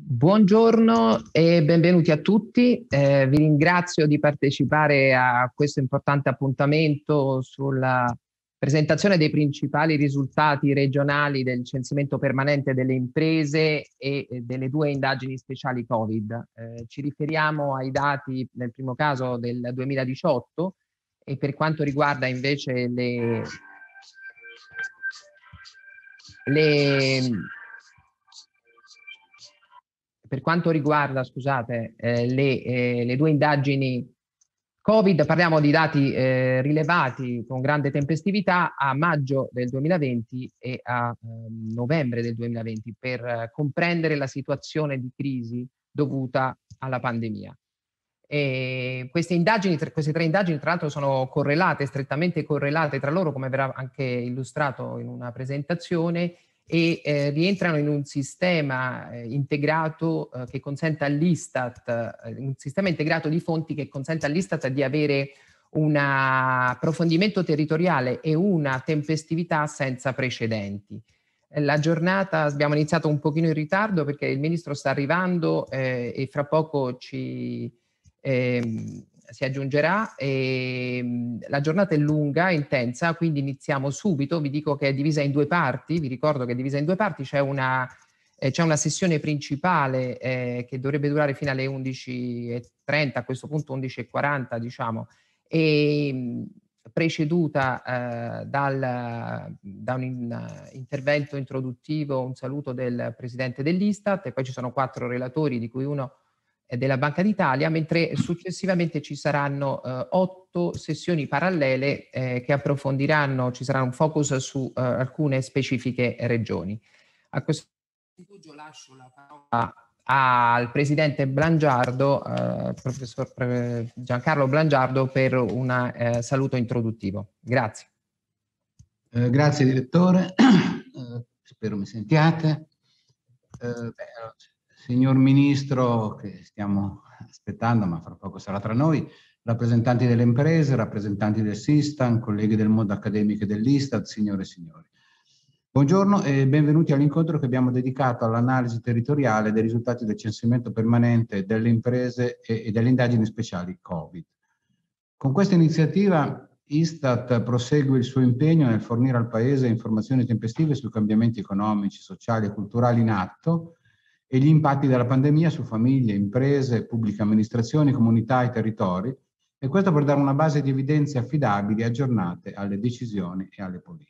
Buongiorno e benvenuti a tutti. Vi ringrazio di partecipare a questo importante appuntamento sulla presentazione dei principali risultati regionali del censimento permanente delle imprese e delle due indagini speciali Covid. Ci riferiamo ai dati, nel primo caso, del 2018 e per quanto riguarda invece per quanto riguarda, scusate, le due indagini Covid, parliamo di dati rilevati con grande tempestività a maggio del 2020 e a novembre del 2020 per comprendere la situazione di crisi dovuta alla pandemia. Queste tre indagini, tra l'altro, sono correlate, strettamente correlate tra loro, come verrà anche illustrato in una presentazione, e rientrano in un sistema integrato che consente all'Istat, un sistema integrato di fonti che consente all'Istat di avere un approfondimento territoriale e una tempestività senza precedenti. La giornata abbiamo iniziato un pochino in ritardo perché il ministro sta arrivando e fra poco si aggiungerà. La giornata è lunga, intensa, quindi iniziamo subito. Vi dico che è divisa in due parti, vi ricordo che è divisa in due parti, c'è una sessione principale che dovrebbe durare fino alle 11:30, a questo punto 11:40 diciamo, e preceduta da un intervento introduttivo, un saluto del presidente dell'Istat, e poi ci sono 4 relatori, di cui uno della Banca d'Italia, mentre successivamente ci saranno 8 sessioni parallele che approfondiranno, ci sarà un focus su alcune specifiche regioni. A questo punto lascio la parola al presidente Blangiardo, professor Giancarlo Blangiardo, per un saluto introduttivo. Grazie. Grazie direttore, spero mi sentiate. Signor Ministro, che stiamo aspettando, ma fra poco sarà tra noi, rappresentanti delle imprese, rappresentanti del Sistan, colleghi del mondo accademico e dell'Istat, signore e signori. Buongiorno e benvenuti all'incontro che abbiamo dedicato all'analisi territoriale dei risultati del censimento permanente delle imprese e delle indagini speciali Covid. Con questa iniziativa Istat prosegue il suo impegno nel fornire al Paese informazioni tempestive sui cambiamenti economici, sociali e culturali in atto e gli impatti della pandemia su famiglie, imprese, pubbliche amministrazioni, comunità e territori, e questo per dare una base di evidenze affidabili e aggiornate alle decisioni e alle politiche.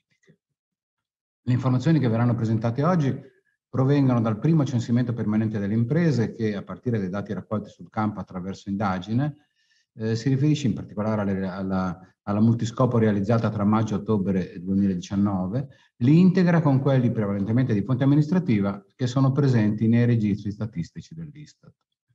Le informazioni che verranno presentate oggi provengono dal primo censimento permanente delle imprese che, a partire dai dati raccolti sul campo attraverso indagine, si riferisce in particolare alla multiscopo realizzata tra maggio e ottobre 2019, li integra con quelli prevalentemente di fonte amministrativa che sono presenti nei registri statistici dell'Istat.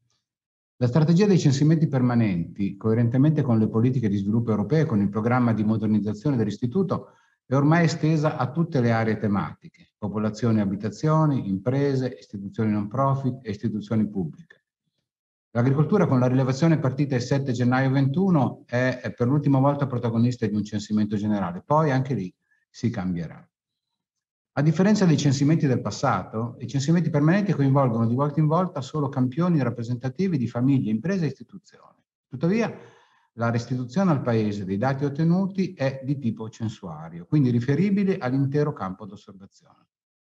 La strategia dei censimenti permanenti, coerentemente con le politiche di sviluppo europee e con il programma di modernizzazione dell'Istituto, è ormai estesa a tutte le aree tematiche: popolazioni e abitazioni, imprese, istituzioni non profit e istituzioni pubbliche. L'agricoltura, con la rilevazione partita il 7 gennaio 21, è per l'ultima volta protagonista di un censimento generale, poi anche lì si cambierà. A differenza dei censimenti del passato, i censimenti permanenti coinvolgono di volta in volta solo campioni rappresentativi di famiglie, imprese e istituzioni. Tuttavia, la restituzione al Paese dei dati ottenuti è di tipo censuario, quindi riferibile all'intero campo d'osservazione.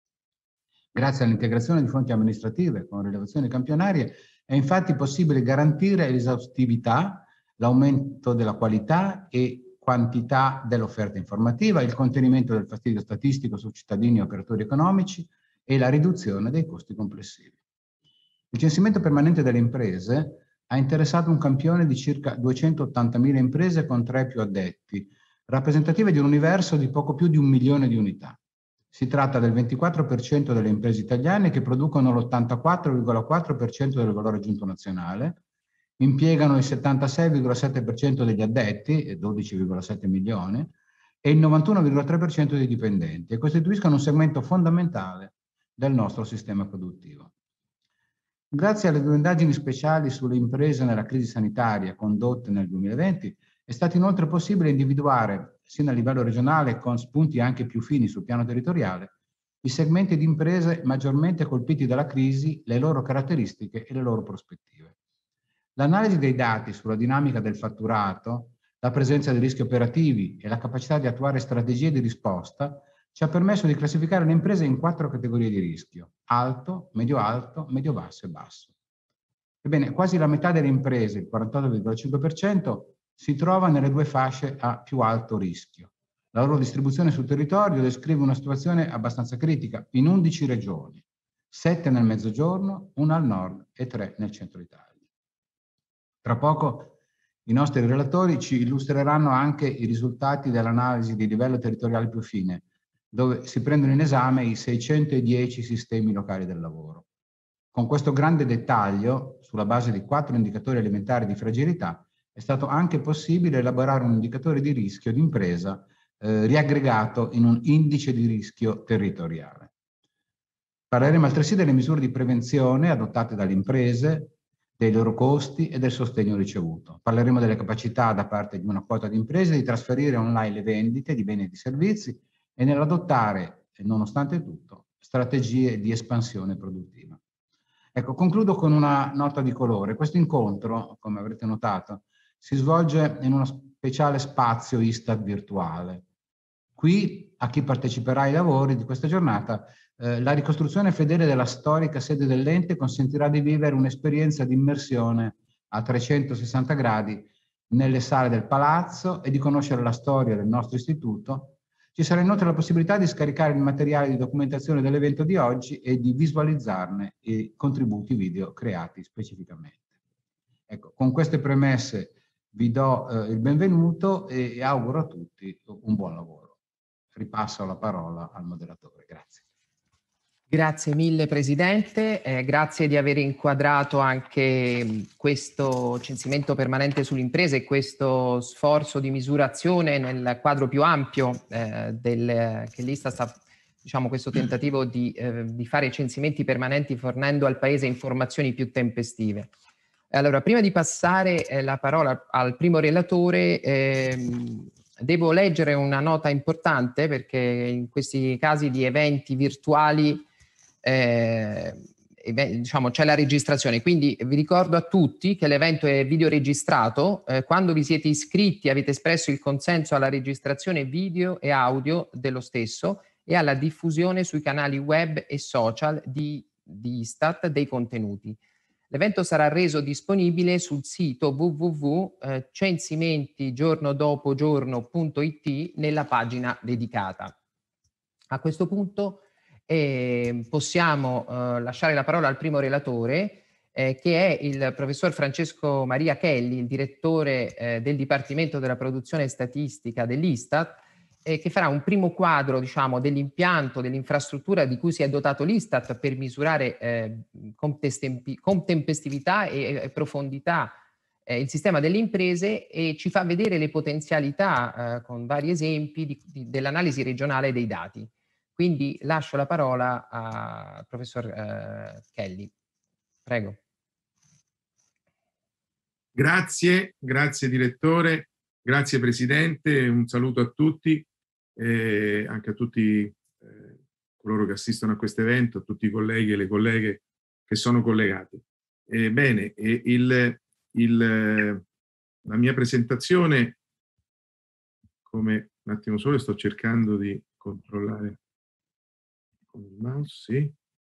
Grazie all'integrazione di fonti amministrative con rilevazioni campionarie è infatti possibile garantire l'esaustività, l'aumento della qualità e quantità dell'offerta informativa, il contenimento del fastidio statistico su cittadini e operatori economici e la riduzione dei costi complessivi. Il censimento permanente delle imprese ha interessato un campione di circa 280.000 imprese con 3 più addetti, rappresentative di un universo di poco più di 1 milione di unità. Si tratta del 24% delle imprese italiane che producono l'84,4% del valore aggiunto nazionale, impiegano il 76,7% degli addetti, 12,7 milioni, e il 91,3% dei dipendenti, e costituiscono un segmento fondamentale del nostro sistema produttivo. Grazie alle 2 indagini speciali sulle imprese nella crisi sanitaria condotte nel 2020, è stato inoltre possibile individuare, sia a livello regionale con spunti anche più fini sul piano territoriale, i segmenti di imprese maggiormente colpiti dalla crisi, le loro caratteristiche e le loro prospettive. L'analisi dei dati sulla dinamica del fatturato, la presenza di rischi operativi e la capacità di attuare strategie di risposta ci ha permesso di classificare le imprese in 4 categorie di rischio: alto, medio basso e basso. Ebbene, quasi la metà delle imprese, il 48,5%, si trova nelle 2 fasce a più alto rischio. La loro distribuzione sul territorio descrive una situazione abbastanza critica in 11 regioni, 7 nel mezzogiorno, 1 al nord e 3 nel centro Italia. Tra poco i nostri relatori ci illustreranno anche i risultati dell'analisi di livello territoriale più fine, dove si prendono in esame i 610 sistemi locali del lavoro. Con questo grande dettaglio, sulla base di 4 indicatori elementari di fragilità, è stato anche possibile elaborare un indicatore di rischio d'impresa riaggregato in un indice di rischio territoriale. Parleremo altresì delle misure di prevenzione adottate dalle imprese, dei loro costi e del sostegno ricevuto. Parleremo delle capacità da parte di una quota di imprese di trasferire online le vendite di beni e di servizi e nell'adottare, nonostante tutto, strategie di espansione produttiva. Ecco, concludo con una nota di colore. Questo incontro, come avrete notato, si svolge in uno speciale spazio Istat virtuale. Qui, a chi parteciperà ai lavori di questa giornata, la ricostruzione fedele della storica sede dell'ente consentirà di vivere un'esperienza di immersione a 360 gradi nelle sale del palazzo e di conoscere la storia del nostro istituto. Ci sarà inoltre la possibilità di scaricare il materiale di documentazione dell'evento di oggi e di visualizzarne i contributi video creati specificamente. Ecco, con queste premesse vi do il benvenuto e auguro a tutti un buon lavoro. Ripasso la parola al moderatore. Grazie. Grazie mille Presidente, grazie di aver inquadrato anche questo censimento permanente sulle imprese e questo sforzo di misurazione nel quadro più ampio che l'Istat sta, diciamo, questo tentativo di fare censimenti permanenti fornendo al Paese informazioni più tempestive. Allora, prima di passare la parola al primo relatore, devo leggere una nota importante perché in questi casi di eventi virtuali diciamo c'è la registrazione, quindi vi ricordo a tutti che l'evento è videoregistrato. Quando vi siete iscritti avete espresso il consenso alla registrazione video e audio dello stesso e alla diffusione sui canali web e social di Istat dei contenuti. L'evento sarà reso disponibile sul sito www.censimentigiornodopogiorno.it nella pagina dedicata. A questo punto possiamo lasciare la parola al primo relatore, che è il professor Francesco Maria Chelli, il direttore del Dipartimento della Produzione Statistica dell'Istat, che farà un primo quadro, diciamo, dell'impianto, dell'infrastruttura di cui si è dotato l'Istat per misurare con tempestività e profondità il sistema delle imprese, e ci fa vedere le potenzialità con vari esempi dell'analisi regionale dei dati. Quindi lascio la parola al professor Chelli. Prego. Grazie direttore, grazie Presidente, un saluto a tutti, anche a tutti coloro che assistono a questo evento, a tutti i colleghi e le colleghe che sono collegati. Bene, la mia presentazione, come un attimo solo, sto cercando di controllare con il mouse, sì,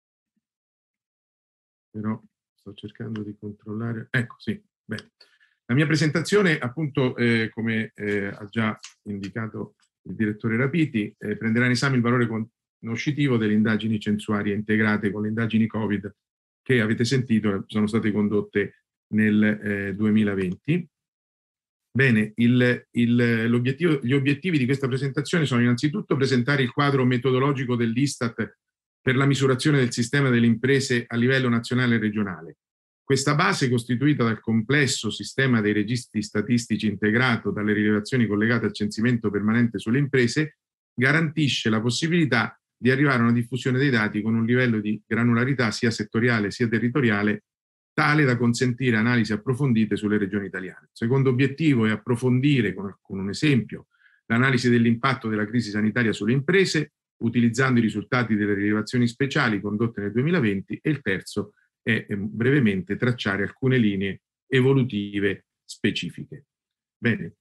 però sto cercando di controllare, ecco, sì, bene. La mia presentazione, appunto, come ha già indicato il direttore Rapiti, prenderà in esame il valore conoscitivo delle indagini censuarie integrate con le indagini Covid che avete sentito sono state condotte nel 2020. Bene, gli obiettivi di questa presentazione sono innanzitutto presentare il quadro metodologico dell'Istat per la misurazione del sistema delle imprese a livello nazionale e regionale. Questa base, costituita dal complesso sistema dei registri statistici integrato dalle rilevazioni collegate al censimento permanente sulle imprese, garantisce la possibilità di arrivare a una diffusione dei dati con un livello di granularità sia settoriale sia territoriale tale da consentire analisi approfondite sulle regioni italiane. Il secondo obiettivo è approfondire con un esempio l'analisi dell'impatto della crisi sanitaria sulle imprese utilizzando i risultati delle rilevazioni speciali condotte nel 2020, e il terzo è brevemente tracciare alcune linee evolutive specifiche. Bene,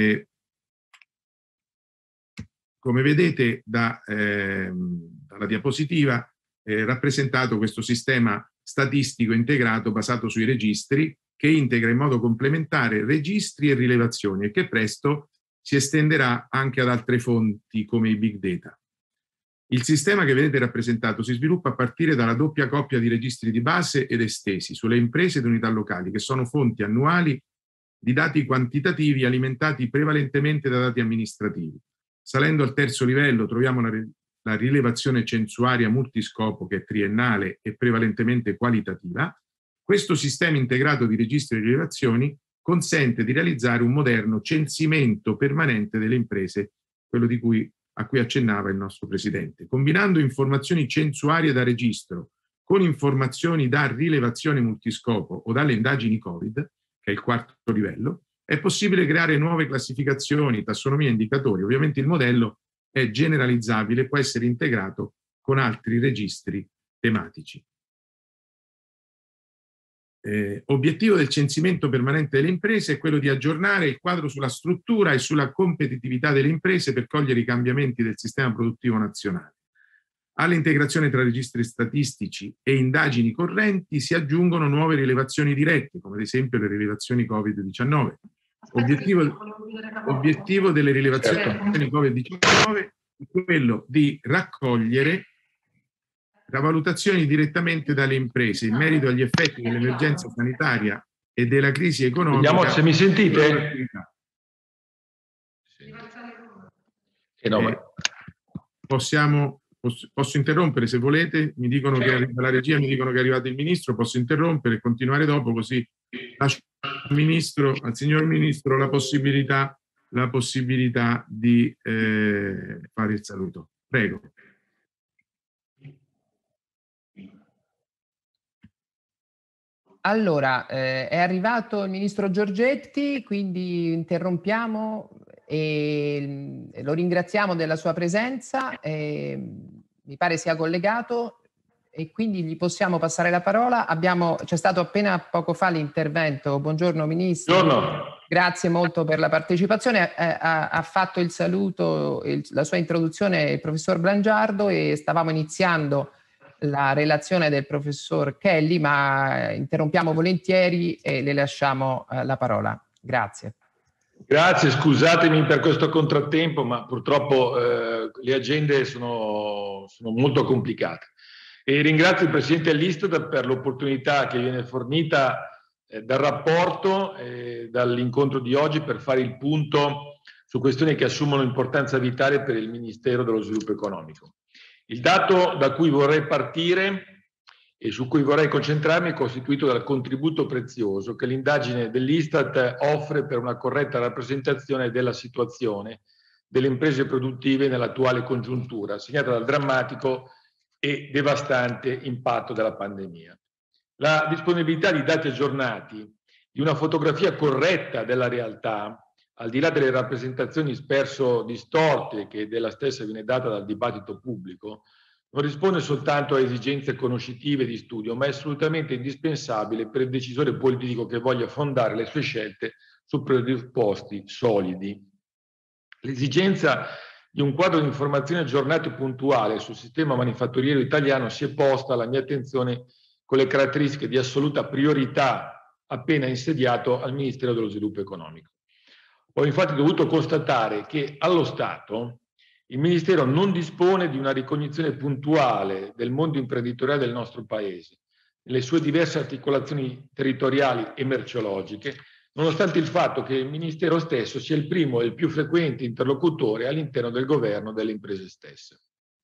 come vedete dalla diapositiva è rappresentato questo sistema statistico integrato basato sui registri, che integra in modo complementare registri e rilevazioni e che presto si estenderà anche ad altre fonti come i big data. Il sistema che vedete rappresentato si sviluppa a partire dalla doppia coppia di registri di base ed estesi sulle imprese ed unità locali, che sono fonti annuali di dati quantitativi alimentati prevalentemente da dati amministrativi. Salendo al terzo livello troviamo la rilevazione censuaria multiscopo, che è triennale e prevalentemente qualitativa. Questo sistema integrato di registri e rilevazioni consente di realizzare un moderno censimento permanente delle imprese, quello a cui accennava il nostro Presidente. Combinando informazioni censuarie da registro con informazioni da rilevazione multiscopo o dalle indagini Covid, che è il quarto livello, è possibile creare nuove classificazioni, tassonomie e indicatori. Ovviamente il modello è generalizzabile e può essere integrato con altri registri tematici. Obiettivo del censimento permanente delle imprese è quello di aggiornare il quadro sulla struttura e sulla competitività delle imprese per cogliere i cambiamenti del sistema produttivo nazionale. All'integrazione tra registri statistici e indagini correnti si aggiungono nuove rilevazioni dirette, come ad esempio le rilevazioni Covid-19. Obiettivo delle rilevazioni Covid-19 è quello di raccogliere valutazioni direttamente dalle imprese in merito agli effetti dell'emergenza sanitaria e della crisi economica. Vediamo se mi sentite. Posso interrompere se volete, mi dicono che arriva la regia, mi dicono che è arrivato il ministro, posso interrompere e continuare dopo, così lascio al signor ministro la possibilità di fare il saluto. Prego. Allora, è arrivato il ministro Giorgetti, quindi interrompiamo e lo ringraziamo della sua presenza. Mi pare sia collegato e quindi gli possiamo passare la parola. C'è stato appena poco fa l'intervento. Buongiorno Ministro. Buongiorno. Grazie molto per la partecipazione. Ha fatto il saluto, la sua introduzione il professor Brangiardo e stavamo iniziando la relazione del professor Kelly, ma interrompiamo volentieri e le lasciamo la parola. Grazie. Grazie, scusatemi per questo contrattempo, ma purtroppo le agende sono molto complicate. E ringrazio il Presidente dell'Istat per l'opportunità che viene fornita dal rapporto e dall'incontro di oggi per fare il punto su questioni che assumono importanza vitale per il Ministero dello Sviluppo Economico. Il dato da cui vorrei partire e su cui vorrei concentrarmi è costituito dal contributo prezioso che l'indagine dell'Istat offre per una corretta rappresentazione della situazione delle imprese produttive nell'attuale congiuntura, segnata dal drammatico e devastante impatto della pandemia. La disponibilità di dati aggiornati, di una fotografia corretta della realtà, al di là delle rappresentazioni spesso distorte che della stessa viene data dal dibattito pubblico, non risponde soltanto a esigenze conoscitive di studio, ma è assolutamente indispensabile per il decisore politico che voglia fondare le sue scelte su presupposti solidi. L'esigenza di un quadro di informazioni aggiornato e puntuale sul sistema manifatturiero italiano si è posta alla mia attenzione con le caratteristiche di assoluta priorità appena insediato al Ministero dello Sviluppo Economico. Ho infatti dovuto constatare che allo Stato il Ministero non dispone di una ricognizione puntuale del mondo imprenditoriale del nostro Paese, nelle sue diverse articolazioni territoriali e merceologiche, nonostante il fatto che il Ministero stesso sia il primo e il più frequente interlocutore all'interno del governo delle imprese stesse.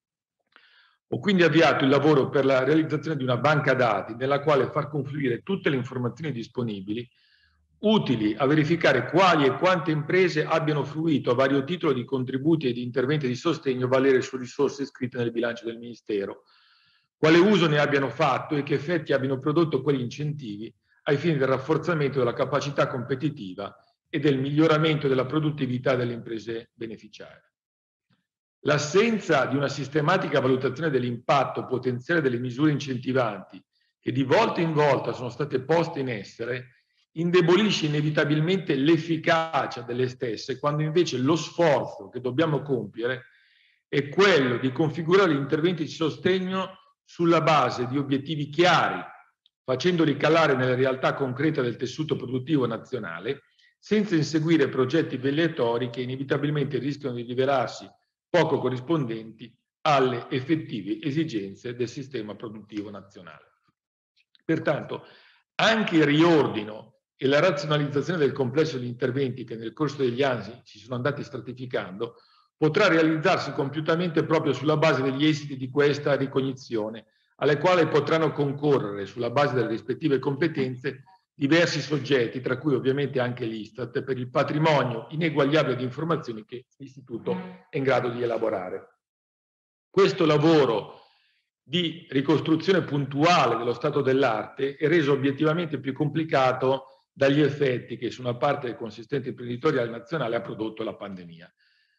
Ho quindi avviato il lavoro per la realizzazione di una banca dati nella quale far confluire tutte le informazioni disponibili utili a verificare quali e quante imprese abbiano fruito a vario titolo di contributi e di interventi di sostegno valere su risorse iscritte nel bilancio del Ministero, quale uso ne abbiano fatto e che effetti abbiano prodotto quegli incentivi ai fini del rafforzamento della capacità competitiva e del miglioramento della produttività delle imprese beneficiarie. L'assenza di una sistematica valutazione dell'impatto potenziale delle misure incentivanti che di volta in volta sono state poste in essere indebolisce inevitabilmente l'efficacia delle stesse, quando invece lo sforzo che dobbiamo compiere è quello di configurare gli interventi di sostegno sulla base di obiettivi chiari, facendoli calare nella realtà concreta del tessuto produttivo nazionale, senza inseguire progetti velleatori che inevitabilmente rischiano di rivelarsi poco corrispondenti alle effettive esigenze del sistema produttivo nazionale. Pertanto, anche il riordino e la razionalizzazione del complesso di interventi che nel corso degli anni si sono andati stratificando potrà realizzarsi compiutamente proprio sulla base degli esiti di questa ricognizione, alle quali potranno concorrere, sulla base delle rispettive competenze, diversi soggetti, tra cui ovviamente anche l'Istat, per il patrimonio ineguagliabile di informazioni che l'Istituto è in grado di elaborare. Questo lavoro di ricostruzione puntuale dello stato dell'arte è reso obiettivamente più complicato dagli effetti che su una parte del consistente imprenditoriale nazionale ha prodotto la pandemia.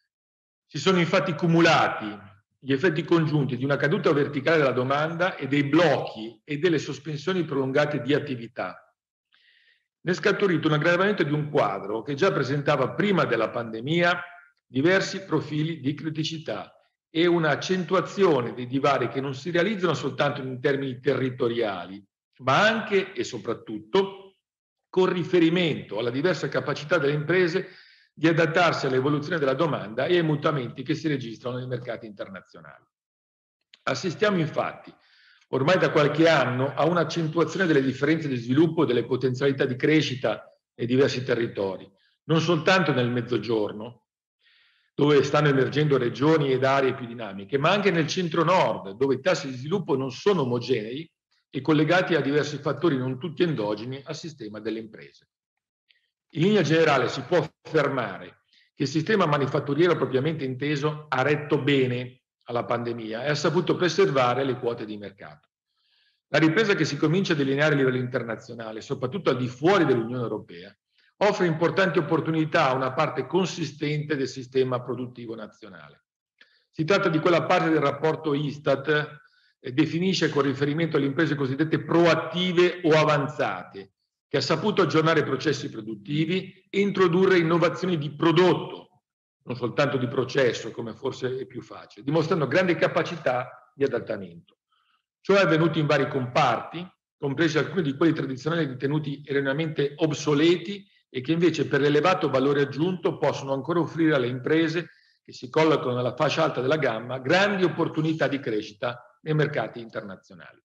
Si sono infatti cumulati gli effetti congiunti di una caduta verticale della domanda e dei blocchi e delle sospensioni prolungate di attività. Ne è scaturito un aggravamento di un quadro che già presentava prima della pandemia diversi profili di criticità e un'accentuazione dei divari che non si realizzano soltanto in termini territoriali, ma anche e soprattutto con riferimento alla diversa capacità delle imprese di adattarsi all'evoluzione della domanda e ai mutamenti che si registrano nei mercati internazionali. Assistiamo infatti ormai da qualche anno a un'accentuazione delle differenze di sviluppo e delle potenzialità di crescita nei diversi territori, non soltanto nel Mezzogiorno, dove stanno emergendo regioni ed aree più dinamiche, ma anche nel centro-nord, dove i tassi di sviluppo non sono omogenei e collegati a diversi fattori non tutti endogeni al sistema delle imprese. In linea generale si può affermare che il sistema manifatturiero propriamente inteso ha retto bene alla pandemia e ha saputo preservare le quote di mercato. La ripresa che si comincia a delineare a livello internazionale, soprattutto al di fuori dell'Unione Europea, offre importanti opportunità a una parte consistente del sistema produttivo nazionale. Si tratta di quella parte del rapporto Istat che definisce con riferimento alle imprese cosiddette proattive o avanzate, che ha saputo aggiornare i processi produttivi e introdurre innovazioni di prodotto, non soltanto di processo, come forse è più facile, dimostrando grande capacità di adattamento. Ciò è avvenuto in vari comparti, compresi alcuni di quelli tradizionali ritenuti erroneamente obsoleti e che invece per l'elevato valore aggiunto possono ancora offrire alle imprese che si collocano nella fascia alta della gamma grandi opportunità di crescita nei mercati internazionali.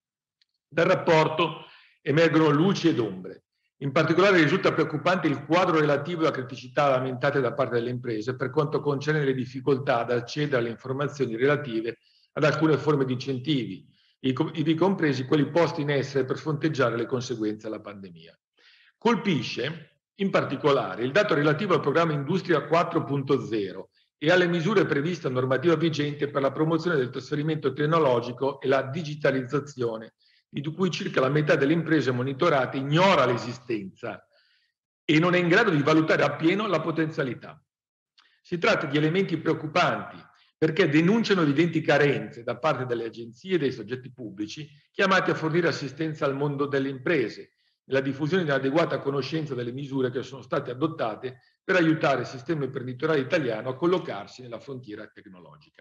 Dal rapporto emergono luci ed ombre. In particolare risulta preoccupante il quadro relativo alla criticità lamentate da parte delle imprese per quanto concerne le difficoltà ad accedere alle informazioni relative ad alcune forme di incentivi, ivi compresi quelli posti in essere per fronteggiare le conseguenze della pandemia. Colpisce in particolare il dato relativo al programma Industria 4.0 e alle misure previste a normativa vigente per la promozione del trasferimento tecnologico e la digitalizzazione, di cui circa la metà delle imprese monitorate ignora l'esistenza e non è in grado di valutare appieno la potenzialità. Si tratta di elementi preoccupanti perché denunciano evidenti carenze da parte delle agenzie e dei soggetti pubblici chiamati a fornire assistenza al mondo delle imprese, nella diffusione di un'adeguata conoscenza delle misure che sono state adottate per aiutare il sistema imprenditoriale italiano a collocarsi nella frontiera tecnologica.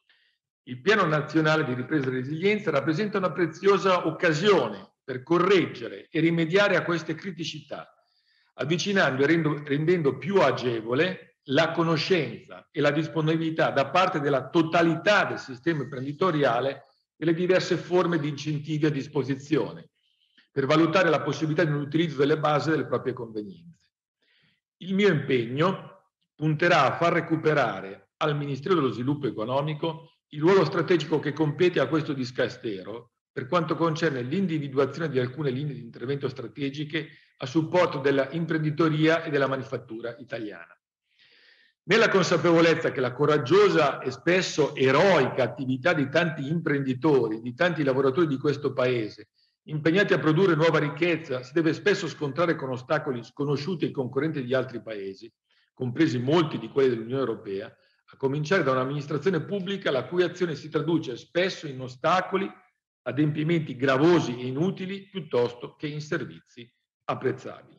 Il Piano Nazionale di Ripresa e Resilienza rappresenta una preziosa occasione per correggere e rimediare a queste criticità, avvicinando e rendendo più agevole la conoscenza e la disponibilità da parte della totalità del sistema imprenditoriale delle diverse forme di incentivi a disposizione, per valutare la possibilità di un utilizzo delle basi delle proprie convenienze. Il mio impegno punterà a far recuperare al Ministero dello Sviluppo Economico il ruolo strategico che compete a questo dicastero per quanto concerne l'individuazione di alcune linee di intervento strategiche a supporto della imprenditoria e della manifattura italiana. Nella consapevolezza che la coraggiosa e spesso eroica attività di tanti imprenditori, di tanti lavoratori di questo Paese, impegnati a produrre nuova ricchezza, si deve spesso scontrare con ostacoli sconosciuti e concorrenti di altri Paesi, compresi molti di quelli dell'Unione Europea, a cominciare da un'amministrazione pubblica la cui azione si traduce spesso in ostacoli, adempimenti gravosi e inutili, piuttosto che in servizi apprezzabili.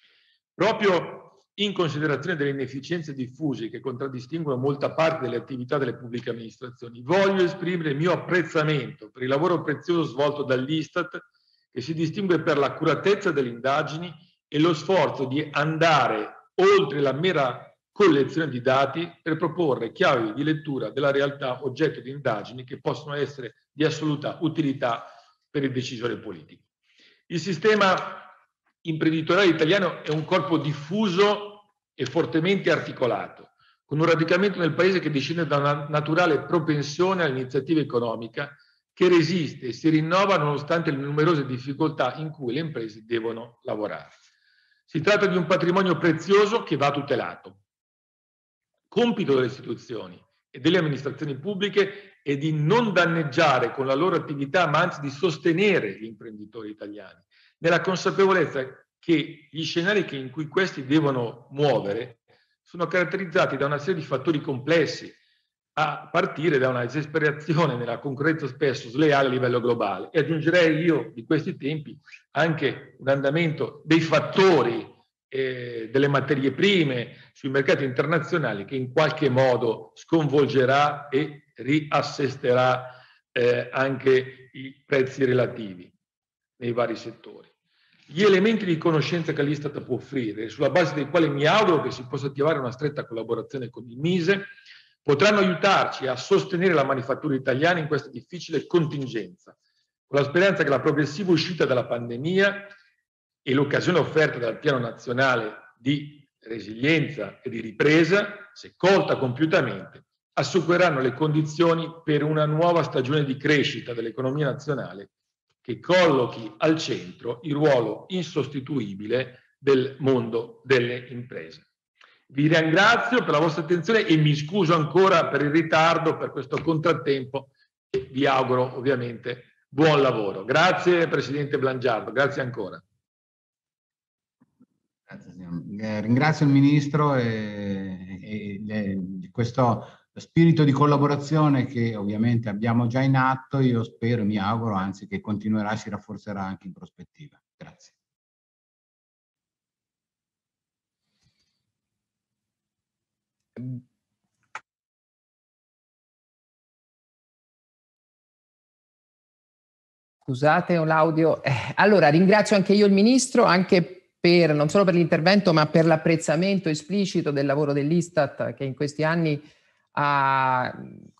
Proprio in considerazione delle inefficienze diffuse che contraddistinguono molta parte delle attività delle pubbliche amministrazioni, voglio esprimere il mio apprezzamento per il lavoro prezioso svolto dall'Istat, che si distingue per l'accuratezza delle indagini e lo sforzo di andare oltre la mera collezione di dati per proporre chiavi di lettura della realtà oggetto di indagini che possono essere di assoluta utilità per il decisore politico. Il sistema imprenditoriale italiano è un corpo diffuso e fortemente articolato, con un radicamento nel Paese che discende da una naturale propensione all'iniziativa economica che resiste e si rinnova nonostante le numerose difficoltà in cui le imprese devono lavorare. Si tratta di un patrimonio prezioso che va tutelato. Compito delle istituzioni e delle amministrazioni pubbliche è di non danneggiare con la loro attività, ma anzi di sostenere gli imprenditori italiani, nella consapevolezza che gli scenari in cui questi devono muovere sono caratterizzati da una serie di fattori complessi, a partire da una esasperazione nella concorrenza spesso sleale a livello globale. E aggiungerei io di questi tempi anche un andamento dei fattori delle materie prime sui mercati internazionali che in qualche modo sconvolgerà e riassesterà anche i prezzi relativi nei vari settori. Gli elementi di conoscenza che l'Istat può offrire, sulla base dei quali mi auguro che si possa attivare una stretta collaborazione con il MISE, potranno aiutarci a sostenere la manifattura italiana in questa difficile contingenza, con la speranza che la progressiva uscita dalla pandemia e l'occasione offerta dal Piano Nazionale di Resilienza e di Ripresa, se colta compiutamente, assicureranno le condizioni per una nuova stagione di crescita dell'economia nazionale che collochi al centro il ruolo insostituibile del mondo delle imprese. Vi ringrazio per la vostra attenzione e mi scuso ancora per il ritardo, per questo contrattempo, e vi auguro ovviamente buon lavoro. Grazie Presidente Blangiardo, grazie ancora. Grazie, signor. Ringrazio il Ministro di questo spirito di collaborazione che ovviamente abbiamo già in atto. Io spero, mi auguro anzi che continuerà e si rafforzerà anche in prospettiva. Grazie. Scusate, ho l'audio. Allora, ringrazio anche io il Ministro, anche per, non solo per l'intervento, ma per l'apprezzamento esplicito del lavoro dell'Istat che in questi anni ha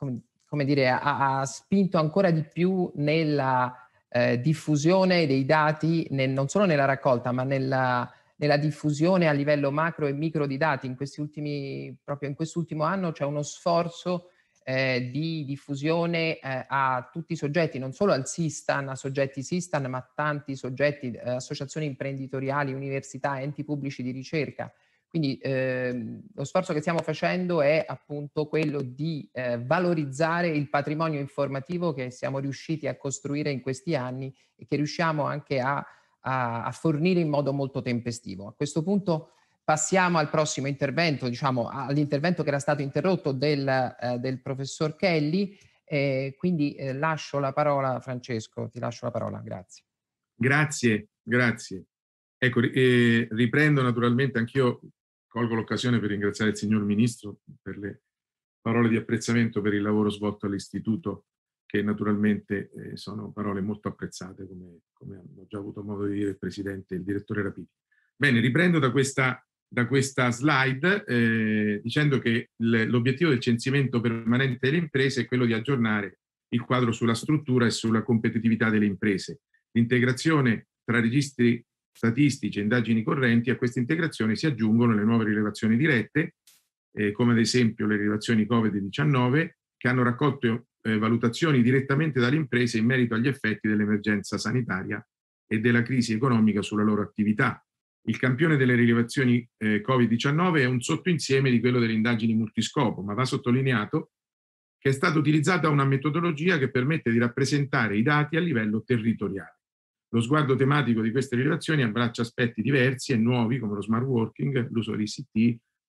spinto ancora di più nella diffusione dei dati, non solo nella raccolta, ma nella diffusione a livello macro e micro di dati. Proprio in quest'ultimo anno c'è uno sforzo di diffusione a tutti i soggetti, non solo al Sistan, a soggetti Sistan, ma a tanti soggetti, associazioni imprenditoriali, università, enti pubblici di ricerca. Quindi lo sforzo che stiamo facendo è appunto quello di valorizzare il patrimonio informativo che siamo riusciti a costruire in questi anni e che riusciamo anche a fornire in modo molto tempestivo. A questo punto passiamo al prossimo intervento, diciamo all'intervento che era stato interrotto del professor Kelly, quindi lascio la parola, Francesco, ti lascio la parola, grazie. Grazie. Ecco, riprendo naturalmente, anch'io colgo l'occasione per ringraziare il signor Ministro per le parole di apprezzamento per il lavoro svolto all'Istituto, che naturalmente sono parole molto apprezzate, come hanno già avuto modo di dire il Presidente e il Direttore Rapiti. Bene, riprendo da questa slide dicendo che l'obiettivo del censimento permanente delle imprese è quello di aggiornare il quadro sulla struttura e sulla competitività delle imprese. L'integrazione tra registri statistici e indagini correnti, a questa integrazione si aggiungono le nuove rilevazioni dirette, come ad esempio le rilevazioni Covid-19, che hanno raccolto valutazioni direttamente dalle imprese in merito agli effetti dell'emergenza sanitaria e della crisi economica sulla loro attività. Il campione delle rilevazioni Covid-19 è un sottoinsieme di quello delle indagini multiscopo, ma va sottolineato che è stata utilizzata una metodologia che permette di rappresentare i dati a livello territoriale. Lo sguardo tematico di queste rilevazioni abbraccia aspetti diversi e nuovi come lo smart working, l'uso di ICT,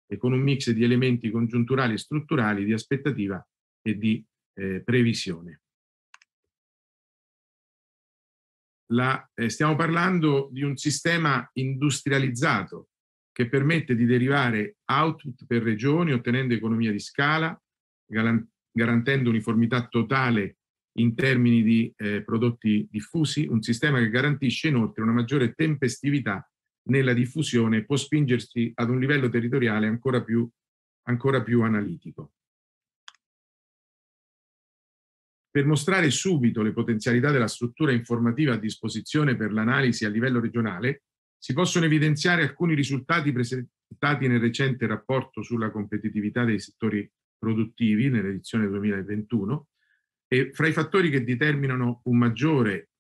e con un mix di elementi congiunturali e strutturali, di aspettativa e di previsione. Stiamo parlando di un sistema industrializzato che permette di derivare output per regioni, ottenendo economia di scala, garantendo uniformità totale in termini di prodotti diffusi, un sistema che garantisce inoltre una maggiore tempestività nella diffusione e può spingersi ad un livello territoriale ancora più analitico. Per mostrare subito le potenzialità della struttura informativa a disposizione per l'analisi a livello regionale, si possono evidenziare alcuni risultati presentati nel recente rapporto sulla competitività dei settori produttivi, nell'edizione 2021, e fra i fattori che determinano una maggiore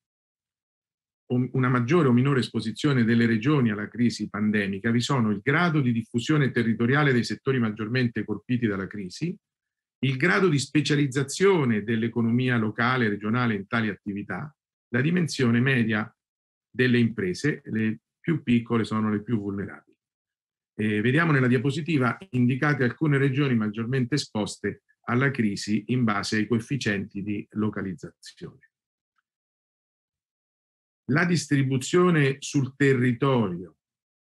o minore esposizione delle regioni alla crisi pandemica vi sono il grado di diffusione territoriale dei settori maggiormente colpiti dalla crisi, il grado di specializzazione dell'economia locale e regionale in tali attività, la dimensione media delle imprese, le più piccole sono le più vulnerabili. Vediamo nella diapositiva indicate alcune regioni maggiormente esposte alla crisi in base ai coefficienti di localizzazione. La distribuzione sul territorio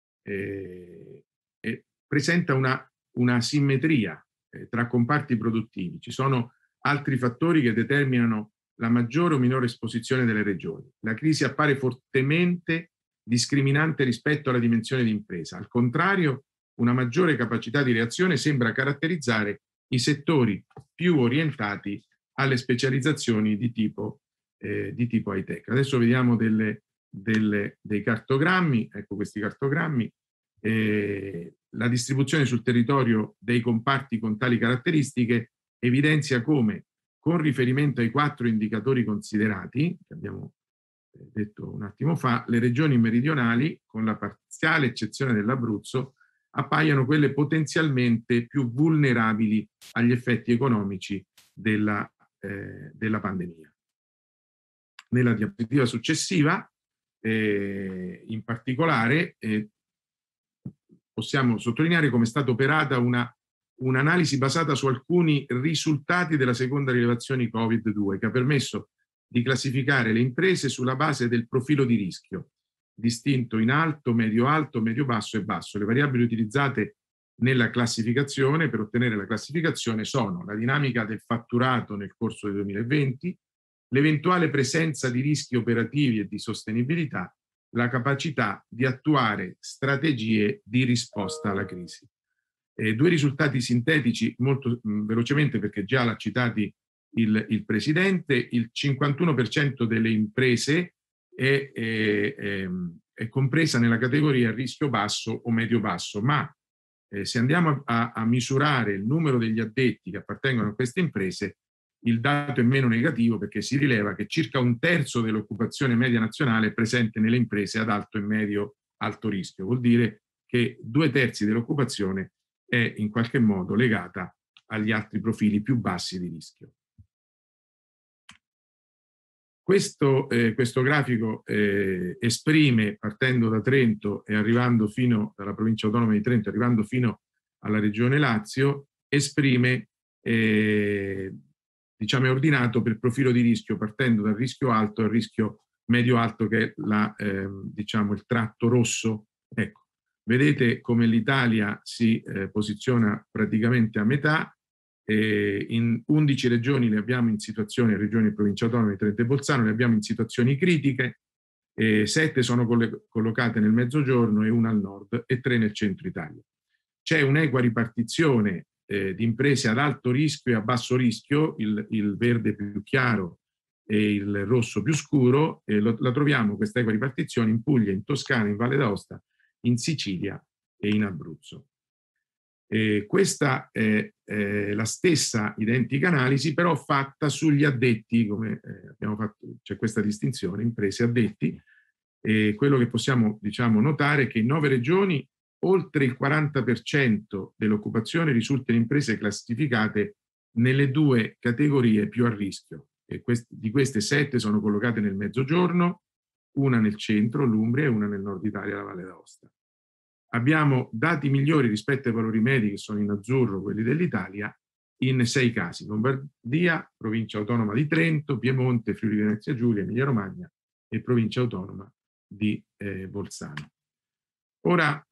presenta una simmetria tra comparti produttivi. Ci sono altri fattori che determinano la maggiore o minore esposizione delle regioni. La crisi appare fortemente discriminante rispetto alla dimensione di impresa. Al contrario, una maggiore capacità di reazione sembra caratterizzare i settori più orientati alle specializzazioni di tipo high-tech. Adesso vediamo dei cartogrammi, ecco questi cartogrammi, la distribuzione sul territorio dei comparti con tali caratteristiche evidenzia come, con riferimento ai 4 indicatori considerati, che abbiamo detto un attimo fa, le regioni meridionali, con la parziale eccezione dell'Abruzzo, appaiono quelle potenzialmente più vulnerabili agli effetti economici della pandemia. Nella diapositiva successiva, in particolare, possiamo sottolineare come è stata operata un'analisi basata su alcuni risultati della seconda rilevazione Covid-2, che ha permesso di classificare le imprese sulla base del profilo di rischio, distinto in alto, medio basso e basso. Le variabili utilizzate nella classificazione per ottenere la classificazione sono la dinamica del fatturato nel corso del 2020, l'eventuale presenza di rischi operativi e di sostenibilità, la capacità di attuare strategie di risposta alla crisi. 2 risultati sintetici molto velocemente, perché già l'ha citati il Presidente. Il 51% delle imprese è compresa nella categoria rischio basso o medio basso, ma se andiamo a misurare il numero degli addetti che appartengono a queste imprese, il dato è meno negativo, perché si rileva che circa 1/3 dell'occupazione media nazionale è presente nelle imprese ad alto e medio alto rischio. Vuol dire che 2/3 dell'occupazione è in qualche modo legata agli altri profili più bassi di rischio. Questo grafico esprime, partendo da Trento e arrivando dalla provincia autonoma di Trento, arrivando fino alla regione Lazio, esprime, diciamo, è ordinato per profilo di rischio, partendo dal rischio alto al rischio medio-alto, che è diciamo, il tratto rosso. Ecco, vedete come l'Italia si posiziona praticamente a metà. In 11 regioni le abbiamo in situazioni, regioni e provincia autonoma di Trento e Bolzano, le abbiamo in situazioni critiche, 7 sono collocate nel mezzogiorno e 1 al nord e 3 nel centro Italia. C'è un'equa ripartizione di imprese ad alto rischio e a basso rischio, il verde più chiaro e il rosso più scuro, la troviamo questa equa ripartizione in Puglia, in Toscana, in Valle d'Aosta, in Sicilia e in Abruzzo. Questa è la stessa identica analisi, però fatta sugli addetti, come abbiamo fatto, c'è questa distinzione, imprese addetti, e quello che possiamo, diciamo, notare è che in 9 regioni oltre il 40% dell'occupazione risulta in imprese classificate nelle 2 categorie più a rischio, e di queste 7 sono collocate nel mezzogiorno, una nel centro, l'Umbria, e una nel nord Italia, la Valle d'Aosta. abbiamo dati migliori rispetto ai valori medi, che sono in azzurro quelli dell'Italia, in 6 casi: Lombardia, Provincia Autonoma di Trento, Piemonte, Friuli Venezia Giulia, Emilia Romagna e Provincia Autonoma di Bolzano. Ora,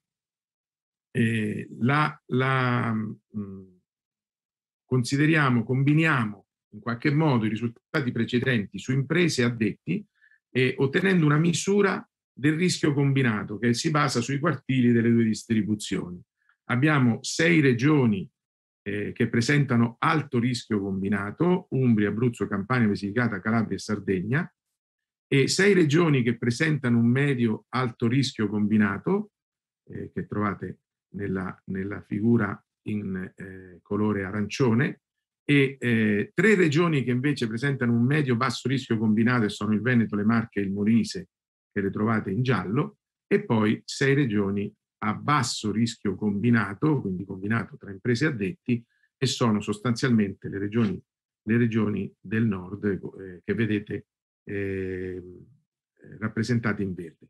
combiniamo in qualche modo i risultati precedenti su imprese e addetti, ottenendo una misura del rischio combinato che si basa sui quartili delle 2 distribuzioni. Abbiamo 6 regioni che presentano alto rischio combinato: Umbria, Abruzzo, Campania, Basilicata, Calabria e Sardegna, e 6 regioni che presentano un medio alto rischio combinato, che trovate nella figura in colore arancione, e 3 regioni che invece presentano un medio basso rischio combinato, e sono il Veneto, le Marche e il Molise, che le trovate in giallo, e poi 6 regioni a basso rischio combinato, quindi combinato tra imprese e addetti, e sono sostanzialmente le regioni del nord che vedete rappresentate in verde.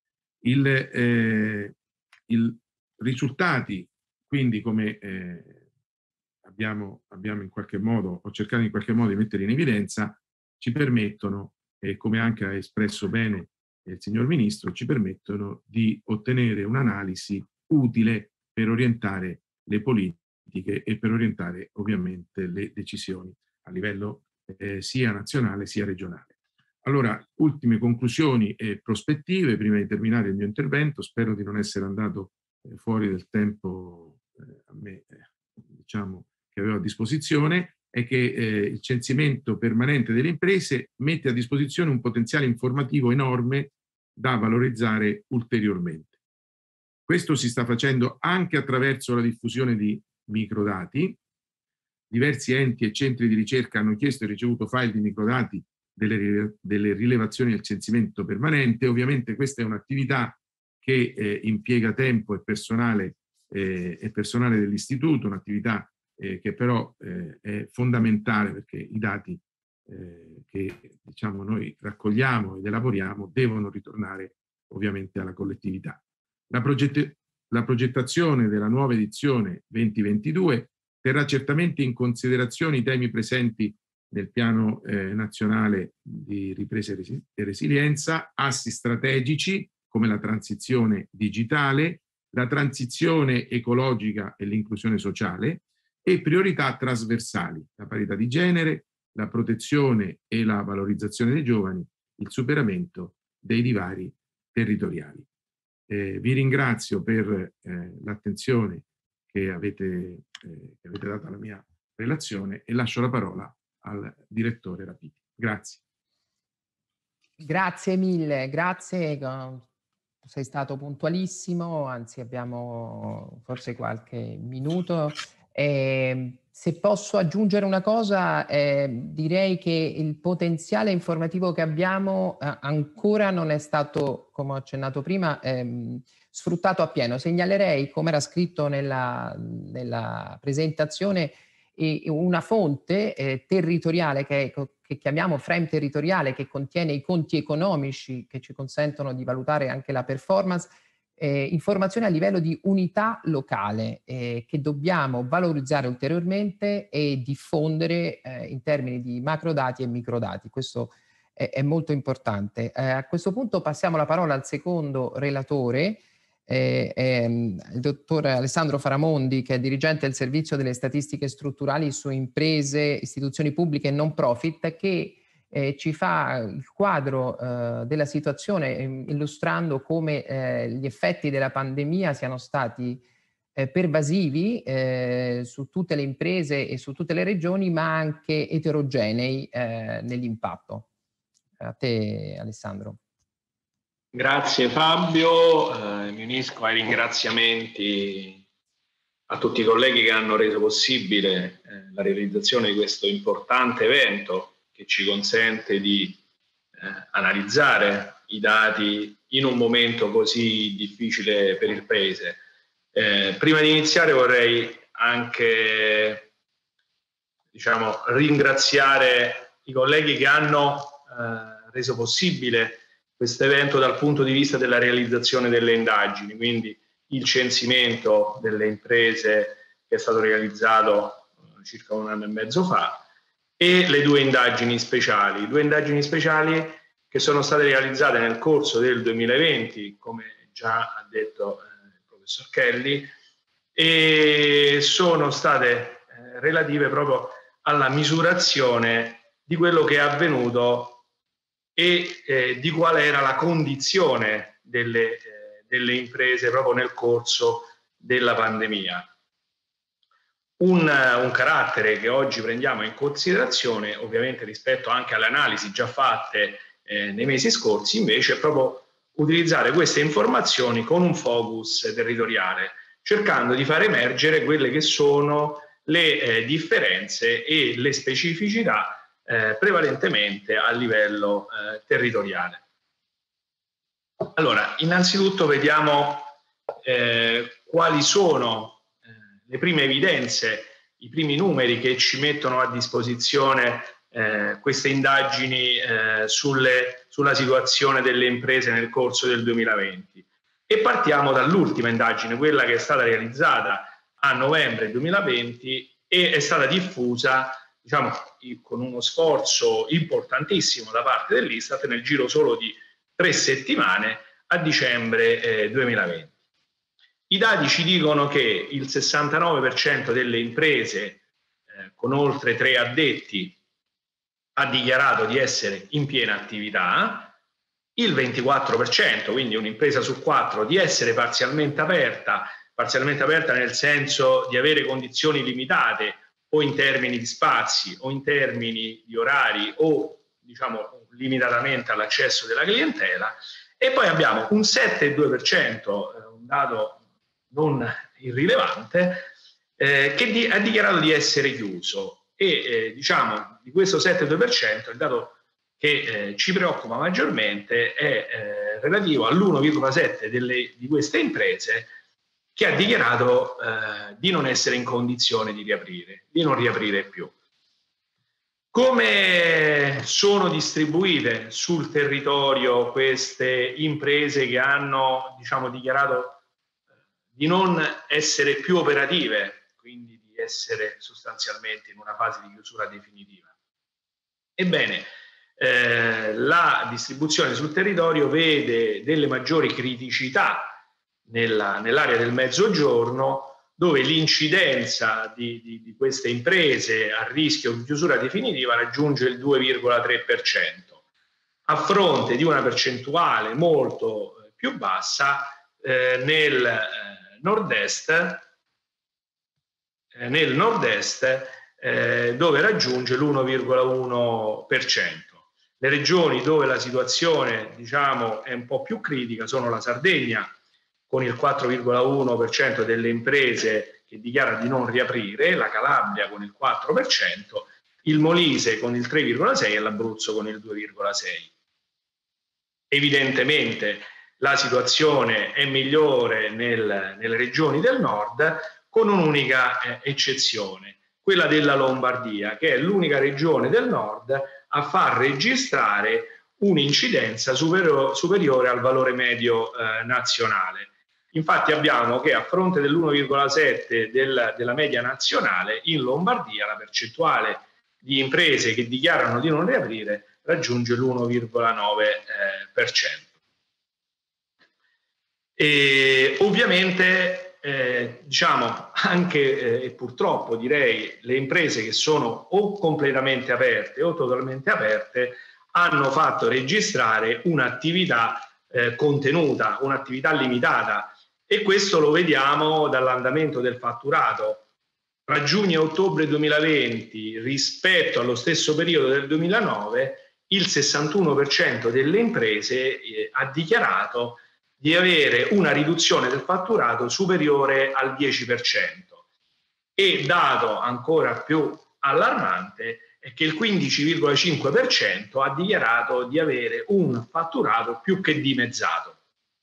I risultati, quindi, come abbiamo in qualche modo, ho cercato in qualche modo di mettere in evidenza, ci permettono, come anche ha espresso bene il signor Ministro, ci permettono di ottenere un'analisi utile per orientare le politiche e per orientare ovviamente le decisioni a livello sia nazionale sia regionale. Allora, ultime conclusioni e prospettive prima di terminare il mio intervento. Spero di non essere andato fuori del tempo a me, diciamo, che avevo a disposizione, è che il censimento permanente delle imprese mette a disposizione un potenziale informativo enorme da valorizzare ulteriormente. Questo si sta facendo anche attraverso la diffusione di microdati. Diversi enti e centri di ricerca hanno chiesto e ricevuto file di microdati delle rilevazioni del censimento permanente. Ovviamente questa è un'attività che impiega tempo e personale dell'istituto, un'attività che però è fondamentale, perché i dati che, diciamo, noi raccogliamo ed elaboriamo devono ritornare ovviamente alla collettività. La progettazione della nuova edizione 2022 terrà certamente in considerazione i temi presenti nel piano nazionale di ripresa e resilienza, assi strategici come la transizione digitale, la transizione ecologica e l'inclusione sociale, e priorità trasversali: la parità di genere, la protezione e la valorizzazione dei giovani, il superamento dei divari territoriali. Vi ringrazio per l'attenzione che avete dato alla mia relazione e lascio la parola al direttore Rapiti. Grazie. Grazie mille, grazie. Sei stato puntualissimo, anzi abbiamo forse qualche minuto. Se posso aggiungere una cosa, direi che il potenziale informativo che abbiamo ancora non è stato, come ho accennato prima, sfruttato appieno. Segnalerei, come era scritto nella presentazione, una fonte territoriale che chiamiamo frame territoriale, che contiene i conti economici che ci consentono di valutare anche la performance, informazioni a livello di unità locale che dobbiamo valorizzare ulteriormente e diffondere in termini di macrodati e microdati. Questo è molto importante. A questo punto passiamo la parola al secondo relatore, il dottor Alessandro Faramondi, che è dirigente del servizio delle statistiche strutturali su imprese, istituzioni pubbliche e non profit, che ci fa il quadro della situazione, illustrando come gli effetti della pandemia siano stati pervasivi su tutte le imprese e su tutte le regioni, ma anche eterogenei nell'impatto. A te, Alessandro. Grazie Fabio, mi unisco ai ringraziamenti a tutti i colleghi che hanno reso possibile la realizzazione di questo importante evento che ci consente di analizzare i dati in un momento così difficile per il Paese. Prima di iniziare vorrei anche, diciamo, ringraziare i colleghi che hanno reso possibile questo evento dal punto di vista della realizzazione delle indagini, quindi il censimento delle imprese che è stato realizzato circa 1 anno e mezzo fa, e le 2 indagini speciali. 2 indagini speciali che sono state realizzate nel corso del 2020, come già ha detto il professor Kelly, e sono state relative proprio alla misurazione di quello che è avvenuto e di qual era la condizione delle imprese proprio nel corso della pandemia. Un carattere che oggi prendiamo in considerazione, ovviamente rispetto anche alle analisi già fatte nei mesi scorsi, invece è proprio utilizzare queste informazioni con un focus territoriale, cercando di far emergere quelle che sono le differenze e le specificità prevalentemente a livello territoriale. Allora, innanzitutto vediamo quali sono le prime evidenze, i primi numeri che ci mettono a disposizione queste indagini sulla situazione delle imprese nel corso del 2020. E partiamo dall'ultima indagine, quella che è stata realizzata a novembre 2020 e è stata diffusa, diciamo, con uno sforzo importantissimo da parte dell'Istat nel giro solo di 3 settimane a dicembre 2020. I dati ci dicono che il 69% delle imprese con oltre 3 addetti ha dichiarato di essere in piena attività, il 24%, quindi un'impresa su 4, di essere parzialmente aperta nel senso di avere condizioni limitate o in termini di spazi o in termini di orari o, diciamo, limitatamente all'accesso della clientela, e poi abbiamo un 7,2%, un dato non irrilevante, che ha dichiarato di essere chiuso. E diciamo, di questo 7,2%, il dato che ci preoccupa maggiormente è relativo all'1,7% di queste imprese che ha dichiarato di non essere in condizione di riaprire, di non riaprire più. Come sono distribuite sul territorio queste imprese che hanno, diciamo, dichiarato di non essere più operative, quindi di essere sostanzialmente in una fase di chiusura definitiva? Ebbene, la distribuzione sul territorio vede delle maggiori criticità nell'area del Mezzogiorno, dove l'incidenza di queste imprese a rischio di chiusura definitiva raggiunge il 2,3%, a fronte di una percentuale molto più bassa nel nord-est, dove raggiunge l'1,1%. Le regioni dove la situazione, diciamo, è un po' più critica sono la Sardegna, con il 4,1% delle imprese che dichiara di non riaprire, la Calabria con il 4%, il Molise con il 3,6% e l'Abruzzo con il 2,6%. Evidentemente la situazione è migliore nelle regioni del nord, con un'unica eccezione, quella della Lombardia, che è l'unica regione del nord a far registrare un'incidenza superiore al valore medio nazionale. Infatti abbiamo che a fronte dell'1,7 della media nazionale, in Lombardia la percentuale di imprese che dichiarano di non riaprire raggiunge l'1,9%. E ovviamente diciamo anche e purtroppo direi le imprese che sono o completamente aperte o totalmente aperte hanno fatto registrare un'attività contenuta, un'attività limitata, e questo lo vediamo dall'andamento del fatturato. Tra giugno e ottobre 2020 rispetto allo stesso periodo del 2009 il 61% delle imprese ha dichiarato di avere una riduzione del fatturato superiore al 10%. E dato ancora più allarmante è che il 15,5% ha dichiarato di avere un fatturato più che dimezzato.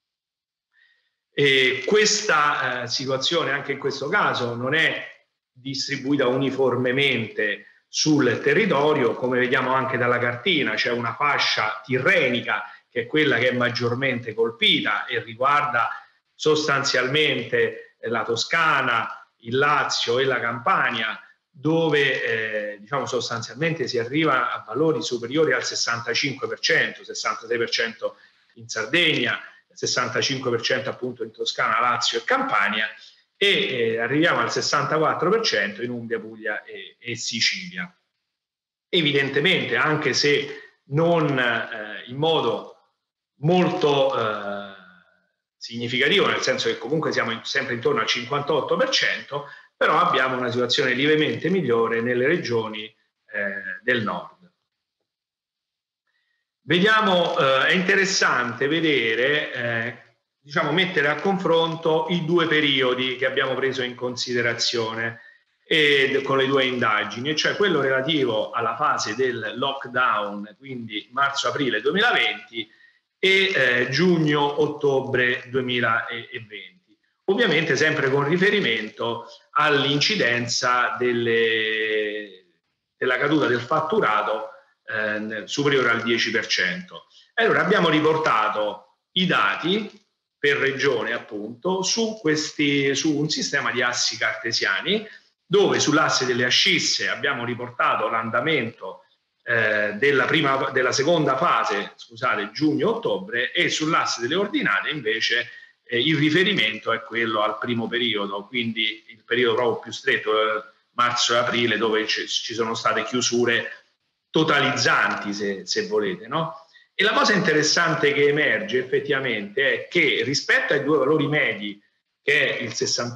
E questa situazione anche in questo caso non è distribuita uniformemente sul territorio, come vediamo anche dalla cartina. C'è una fascia tirrenica che è quella che è maggiormente colpita e riguarda sostanzialmente la Toscana, il Lazio e la Campania, dove diciamo sostanzialmente si arriva a valori superiori al 65%, 66% in Sardegna, 65% appunto in Toscana, Lazio e Campania, e arriviamo al 64% in Umbria, Puglia e Sicilia. Evidentemente, anche se non in modo molto significativo, nel senso che comunque siamo sempre intorno al 58%, però abbiamo una situazione lievemente migliore nelle regioni del nord. Vediamo, è interessante vedere, diciamo, mettere a confronto i due periodi che abbiamo preso in considerazione con le due indagini, e cioè quello relativo alla fase del lockdown, quindi marzo-aprile 2020 e giugno-ottobre 2020. Ovviamente sempre con riferimento all'incidenza della caduta del fatturato superiore al 10%. Allora abbiamo riportato i dati per regione appunto su un sistema di assi cartesiani, dove sull'asse delle ascisse abbiamo riportato l'andamento della seconda fase, scusate, giugno-ottobre, e sull'asse delle ordinate invece il riferimento è quello al primo periodo, quindi il periodo proprio più stretto, marzo e aprile, dove ci sono state chiusure totalizzanti, se volete, no? E la cosa interessante che emerge effettivamente è che rispetto ai due valori medi, che è il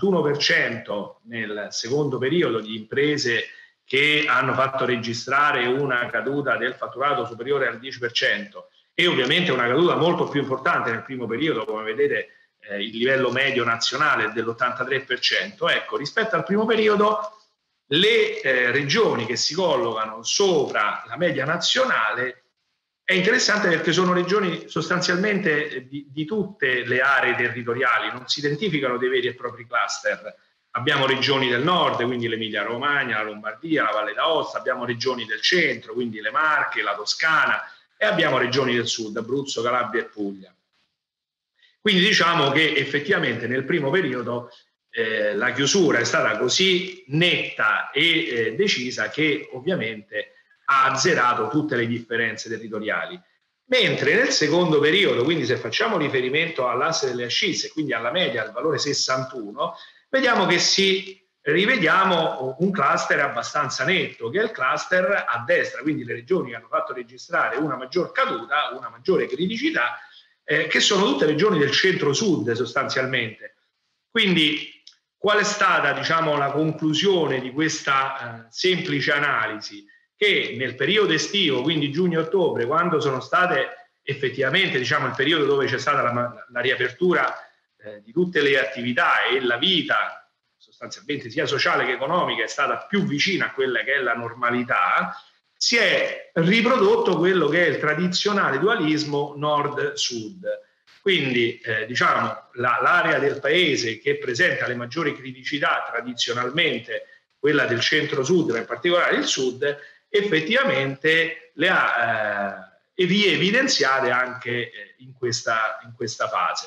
61% nel secondo periodo di imprese che hanno fatto registrare una caduta del fatturato superiore al 10% e ovviamente una caduta molto più importante nel primo periodo, come vedete il livello medio nazionale è dell'83%, ecco, rispetto al primo periodo le regioni che si collocano sopra la media nazionale è interessante perché sono regioni sostanzialmente di tutte le aree territoriali, non si identificano dei veri e propri cluster. Abbiamo regioni del nord, quindi l'Emilia-Romagna, la Lombardia, la Valle d'Aosta, abbiamo regioni del centro, quindi le Marche, la Toscana, e abbiamo regioni del sud, Abruzzo, Calabria e Puglia. Quindi diciamo che effettivamente nel primo periodo la chiusura è stata così netta e decisa che ovviamente ha azzerato tutte le differenze territoriali. Mentre nel secondo periodo, quindi se facciamo riferimento all'asse delle ascisse, quindi alla media, al valore 61, vediamo che rivediamo un cluster abbastanza netto, che è il cluster a destra, quindi le regioni che hanno fatto registrare una maggior caduta, una maggiore criticità, che sono tutte regioni del centro-sud sostanzialmente. Quindi qual è stata, diciamo, la conclusione di questa semplice analisi? Che nel periodo estivo, quindi giugno-ottobre, quando sono state effettivamente, diciamo, il periodo dove c'è stata la riapertura di tutte le attività e la vita sostanzialmente sia sociale che economica è stata più vicina a quella che è la normalità, si è riprodotto quello che è il tradizionale dualismo nord-sud. Quindi diciamo l'area del paese che presenta le maggiori criticità tradizionalmente, quella del centro-sud, ma in particolare il sud, effettivamente le ha evidenziate anche in questa fase.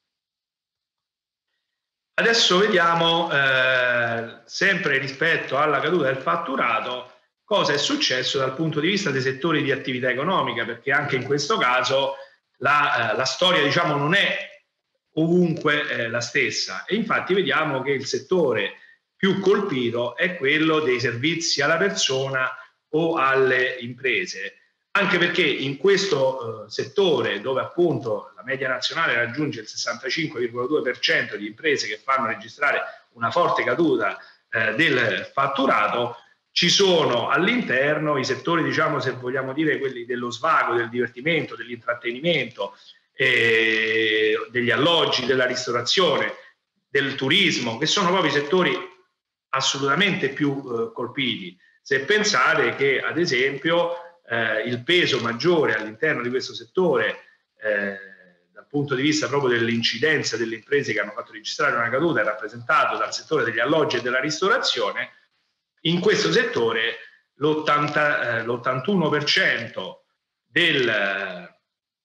Adesso vediamo, sempre rispetto alla caduta del fatturato, cosa è successo dal punto di vista dei settori di attività economica, perché anche in questo caso la storia, diciamo, non è ovunque la stessa. E infatti vediamo che il settore più colpito è quello dei servizi alla persona o alle imprese, anche perché in questo settore, dove appunto la media nazionale raggiunge il 65,2% di imprese che fanno registrare una forte caduta del fatturato, ci sono all'interno i settori, diciamo, se vogliamo dire, quelli dello svago, del divertimento, dell'intrattenimento, degli alloggi, della ristorazione, del turismo, che sono proprio i settori assolutamente più colpiti. Se pensate che, ad esempio, il peso maggiore all'interno di questo settore, dal punto di vista proprio dell'incidenza delle imprese che hanno fatto registrare una caduta, è rappresentato dal settore degli alloggi e della ristorazione, in questo settore l'81% delle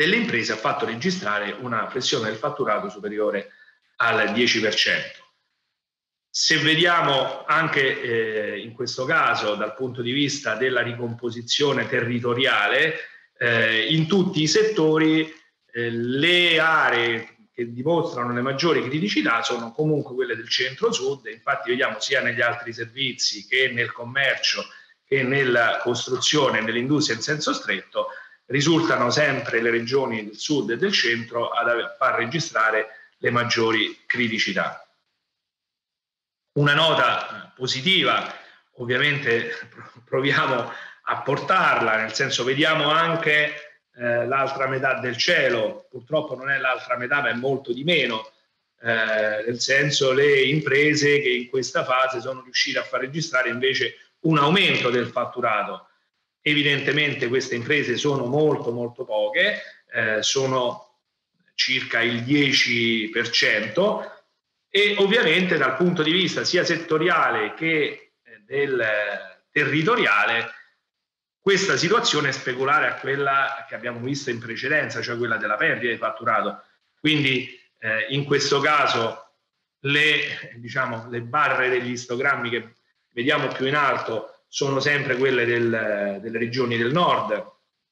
delle imprese ha fatto registrare una flessione del fatturato superiore al 10%. Se vediamo anche in questo caso dal punto di vista della ricomposizione territoriale, in tutti i settori le aree che dimostrano le maggiori criticità sono comunque quelle del centro-sud. Infatti vediamo sia negli altri servizi che nel commercio che nella costruzione e nell'industria in senso stretto, risultano sempre le regioni del sud e del centro a far registrare le maggiori criticità. Una nota positiva, ovviamente proviamo a portarla, nel senso vediamo anche l'altra metà del cielo, purtroppo non è l'altra metà ma è molto di meno, nel senso le imprese che in questa fase sono riuscite a far registrare invece un aumento del fatturato. Evidentemente queste imprese sono molto poche, sono circa il 10%, e ovviamente dal punto di vista sia settoriale che del territoriale questa situazione è speculare a quella che abbiamo visto in precedenza, cioè quella della perdita di fatturato. Quindi in questo caso le barre degli istogrammi che vediamo più in alto sono sempre quelle delle regioni del nord,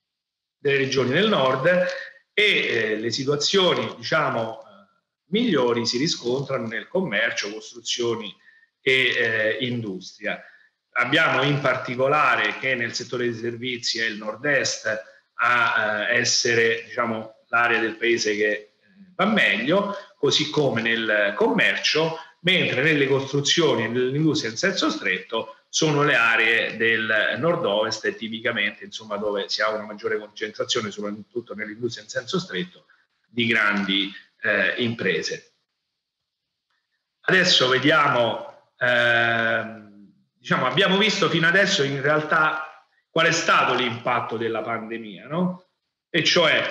e le situazioni migliori si riscontrano nel commercio, costruzioni e industria. Abbiamo in particolare che nel settore dei servizi è il nord-est a essere l'area del paese che va meglio, così come nel commercio, mentre nelle costruzioni e nell'industria in senso stretto sono le aree del nord-ovest e tipicamente dove si ha una maggiore concentrazione, soprattutto nell'industria in senso stretto, di grandi imprese. Adesso vediamo, abbiamo visto fino adesso in realtà qual è stato l'impatto della pandemia, no? E cioè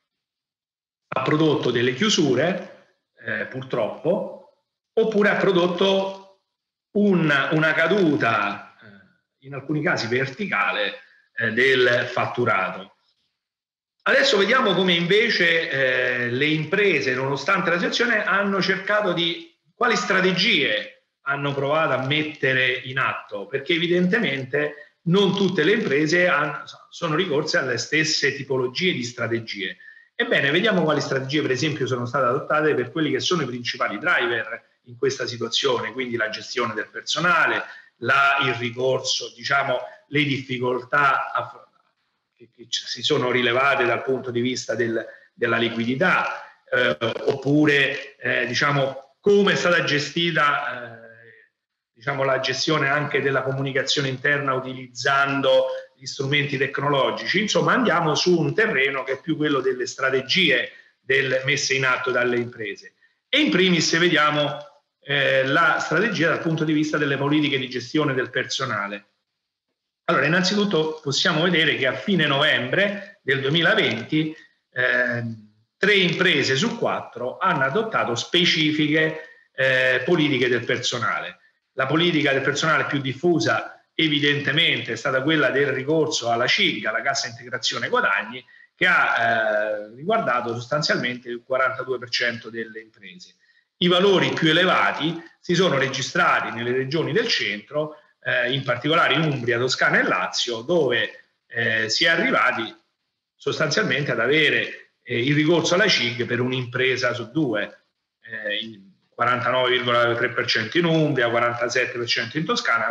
ha prodotto delle chiusure, purtroppo, oppure ha prodotto una caduta, in alcuni casi verticale, del fatturato. Adesso vediamo come invece le imprese, nonostante la situazione, hanno cercato quali strategie hanno provato a mettere in atto, perché evidentemente non tutte le imprese sono ricorse alle stesse tipologie di strategie. Ebbene, vediamo quali strategie per esempio sono state adottate per quelli che sono i principali driver in questa situazione, quindi la gestione del personale, il ricorso, le difficoltà che si sono rilevate dal punto di vista della liquidità, oppure come è stata gestita la gestione anche della comunicazione interna utilizzando gli strumenti tecnologici. Insomma, andiamo su un terreno che è più quello delle strategie messe in atto dalle imprese. E in primis vediamo la strategia dal punto di vista delle politiche di gestione del personale. Allora, innanzitutto possiamo vedere che a fine novembre del 2020 3 imprese su 4 hanno adottato specifiche politiche del personale. La politica del personale più diffusa evidentemente è stata quella del ricorso alla CIG, alla Cassa Integrazione Guadagni, che ha riguardato sostanzialmente il 42% delle imprese. I valori più elevati si sono registrati nelle regioni del centro, in particolare in Umbria, Toscana e Lazio, dove si è arrivati sostanzialmente ad avere il ricorso alla CIG per un'impresa su 2, 49,3% in Umbria, 47% in Toscana,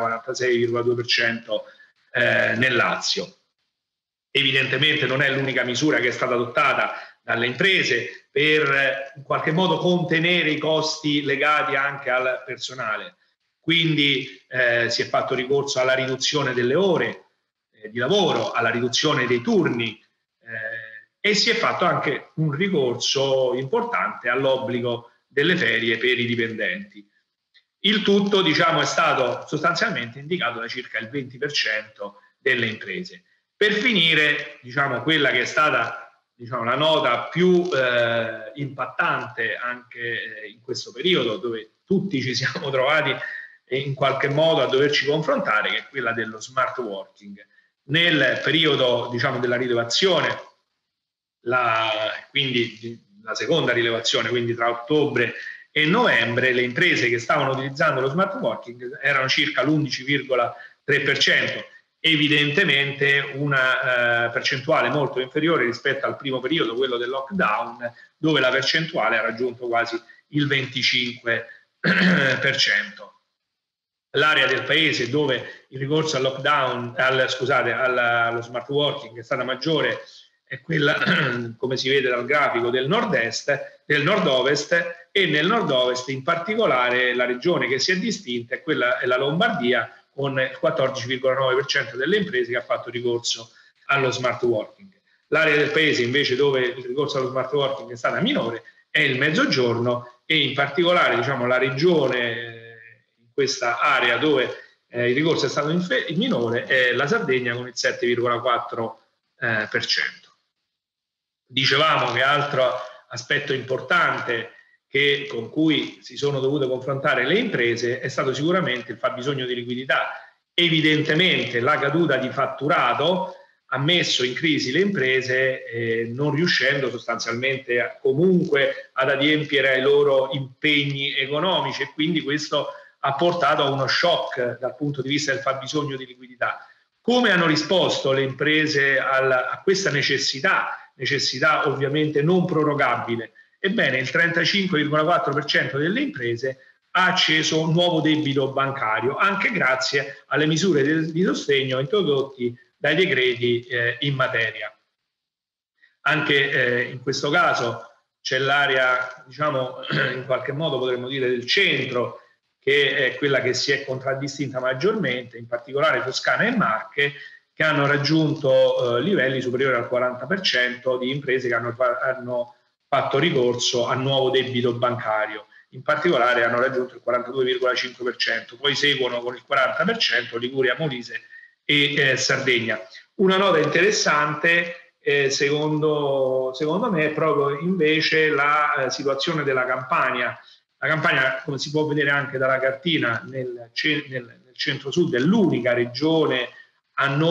46,2% nel Lazio. Evidentemente non è l'unica misura che è stata adottata dalle imprese per in qualche modo contenere i costi legati anche al personale. Quindi si è fatto ricorso alla riduzione delle ore di lavoro, alla riduzione dei turni e si è fatto anche un ricorso importante all'obbligo delle ferie per i dipendenti. Il tutto, è stato sostanzialmente indicato da circa il 20% delle imprese. Per finire, quella che è stata la nota più impattante anche in questo periodo, dove tutti ci siamo trovati in qualche modo a doverci confrontare, che è quella dello smart working. Nel periodo della rilevazione quindi la seconda rilevazione, quindi tra ottobre e novembre, le imprese che stavano utilizzando lo smart working erano circa l'11,3%, evidentemente una percentuale molto inferiore rispetto al primo periodo, quello del lockdown, dove la percentuale ha raggiunto quasi il 25%. L'area del paese dove il ricorso al lockdown, allo smart working è stata maggiore è quella, come si vede dal grafico, del nord-ovest, e nel nord-ovest in particolare la regione che si è distinta è la Lombardia, con il 14,9% delle imprese che ha fatto ricorso allo smart working. L'area del paese invece dove il ricorso allo smart working è stata minore è il Mezzogiorno, e in particolare la regione in questa area dove il ricorso è stato minore è la Sardegna con il 7,4%. Dicevamo che altro aspetto importante con cui si sono dovute confrontare le imprese è stato sicuramente il fabbisogno di liquidità. Evidentemente la caduta di fatturato ha messo in crisi le imprese, non riuscendo sostanzialmente comunque ad adempiere ai loro impegni economici, e quindi questo ha portato a uno shock dal punto di vista del fabbisogno di liquidità. Come hanno risposto le imprese a questa necessità ovviamente non prorogabile? Ebbene, il 35,4% delle imprese ha acceso un nuovo debito bancario, anche grazie alle misure di sostegno introdotti dai decreti in materia. Anche in questo caso c'è l'area, in qualche modo potremmo dire del centro, che è quella che si è contraddistinta maggiormente, in particolare Toscana e Marche, che hanno raggiunto livelli superiori al 40% di imprese che hanno fatto ricorso a nuovo debito bancario. In particolare hanno raggiunto il 42,5%, poi seguono con il 40% Liguria, Molise e Sardegna. Una nota interessante, secondo me, è proprio invece la situazione della Campania. La Campania, come si può vedere anche dalla cartina, nel centro-sud è l'unica regione ad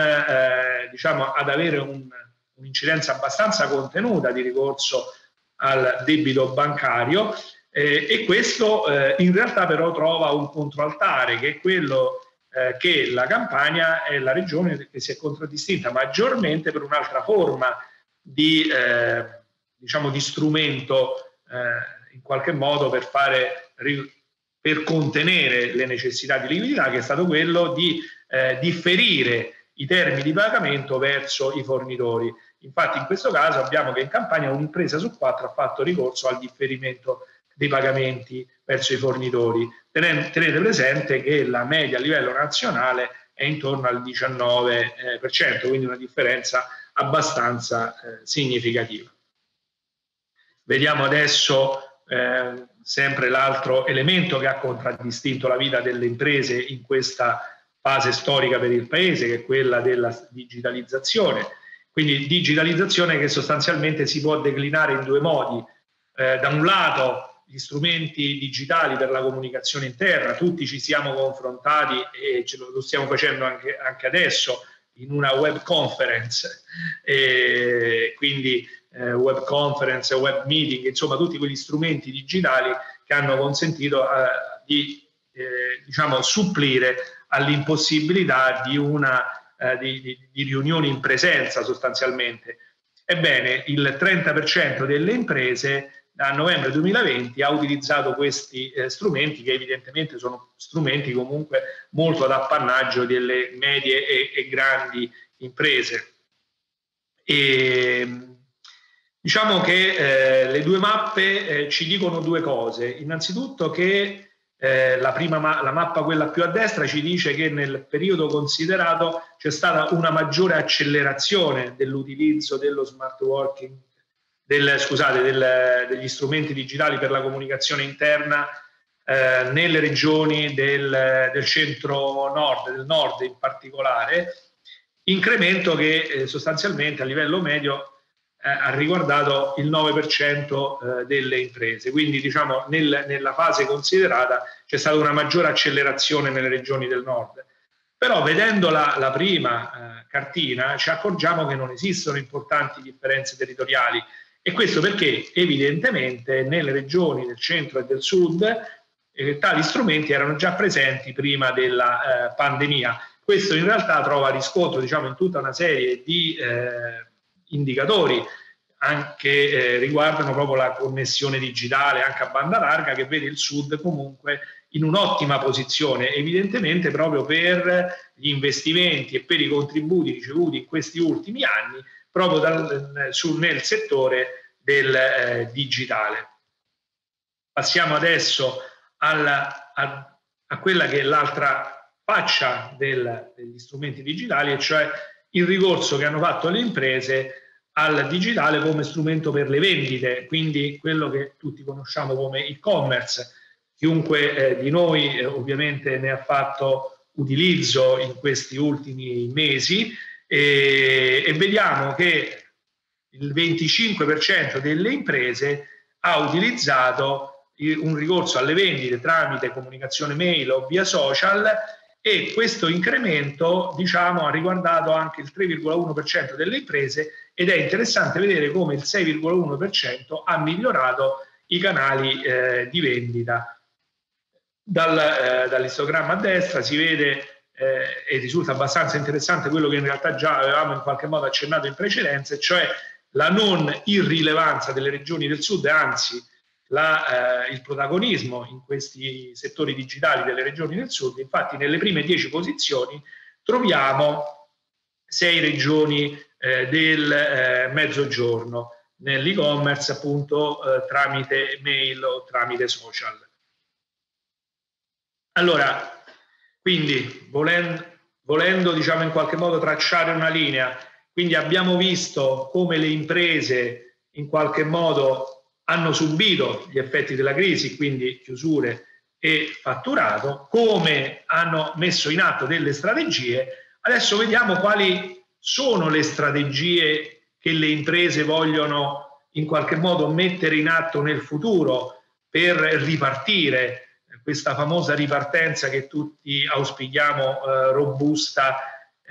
avere un'incidenza abbastanza contenuta di ricorso al debito bancario, e questo in realtà però trova un controaltare, che è quello che la Campania è la regione che si è contraddistinta maggiormente per un'altra forma di strumento in qualche modo per contenere le necessità di liquidità, che è stato quello di differire i termini di pagamento verso i fornitori. Infatti in questo caso abbiamo che in Campania un'impresa su 4 ha fatto ricorso al differimento dei pagamenti verso i fornitori. Tenete presente che la media a livello nazionale è intorno al 19%, quindi una differenza abbastanza significativa. Vediamo adesso sempre l'altro elemento che ha contraddistinto la vita delle imprese in questa fase storica per il Paese, che è quella della digitalizzazione. Quindi digitalizzazione che sostanzialmente si può declinare in due modi. Da un lato gli strumenti digitali per la comunicazione interna, tutti ci siamo confrontati e lo stiamo facendo anche adesso in una web conference, quindi web conference, web meeting, insomma tutti quegli strumenti digitali che hanno consentito di supplire all'impossibilità di riunioni in presenza sostanzialmente. Ebbene, il 30% delle imprese da novembre 2020 ha utilizzato questi strumenti, che evidentemente sono strumenti comunque molto ad appannaggio delle medie e grandi imprese. Diciamo che le due mappe ci dicono due cose. Innanzitutto che la mappa, quella più a destra, ci dice che nel periodo considerato c'è stata una maggiore accelerazione dell'utilizzo dello smart working, degli strumenti digitali per la comunicazione interna nelle regioni del centro-nord, del nord in particolare, incremento che sostanzialmente a livello medio ha riguardato il 9% delle imprese. Quindi nella fase considerata c'è stata una maggiore accelerazione nelle regioni del nord. Però vedendo la prima cartina ci accorgiamo che non esistono importanti differenze territoriali, e questo perché evidentemente nelle regioni del centro e del sud tali strumenti erano già presenti prima della pandemia. Questo in realtà trova riscontro, diciamo, in tutta una serie di indicatori anche riguardano proprio la connessione digitale anche a banda larga, che vede il sud comunque in un'ottima posizione, evidentemente proprio per gli investimenti e per i contributi ricevuti in questi ultimi anni proprio nel settore del digitale. Passiamo adesso a quella che è l'altra faccia degli strumenti digitali, e cioè il ricorso che hanno fatto le imprese al digitale come strumento per le vendite, quindi quello che tutti conosciamo come e-commerce. Chiunque di noi ovviamente ne ha fatto utilizzo in questi ultimi mesi, e vediamo che il 25% delle imprese ha utilizzato un ricorso alle vendite tramite comunicazione mail o via social, e questo incremento, diciamo, ha riguardato anche il 3,1% delle imprese, ed è interessante vedere come il 6,1% ha migliorato i canali di vendita. Dall'istogramma a destra si vede e risulta abbastanza interessante quello che in realtà già avevamo in qualche modo accennato in precedenza, cioè la non irrilevanza delle regioni del sud, anzi il protagonismo in questi settori digitali delle regioni del sud. Infatti nelle prime 10 posizioni troviamo 6 regioni del mezzogiorno nell'e-commerce, appunto tramite mail o tramite social. Allora, quindi volendo diciamo in qualche modo tracciare una linea, quindi abbiamo visto come le imprese in qualche modo hanno subito gli effetti della crisi, quindi chiusure e fatturato, come hanno messo in atto delle strategie. Adesso vediamo quali sono le strategie che le imprese vogliono in qualche modo mettere in atto nel futuro per ripartire, questa famosa ripartenza che tutti auspichiamo robusta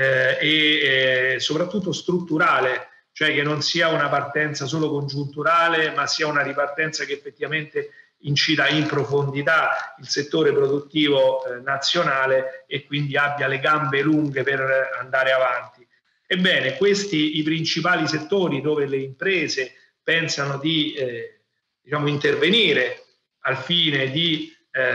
e soprattutto strutturale, cioè che non sia una partenza solo congiunturale, ma sia una ripartenza che effettivamente incida in profondità il settore produttivo nazionale e quindi abbia le gambe lunghe per andare avanti. Ebbene, questi i principali settori dove le imprese pensano di diciamo, intervenire al fine di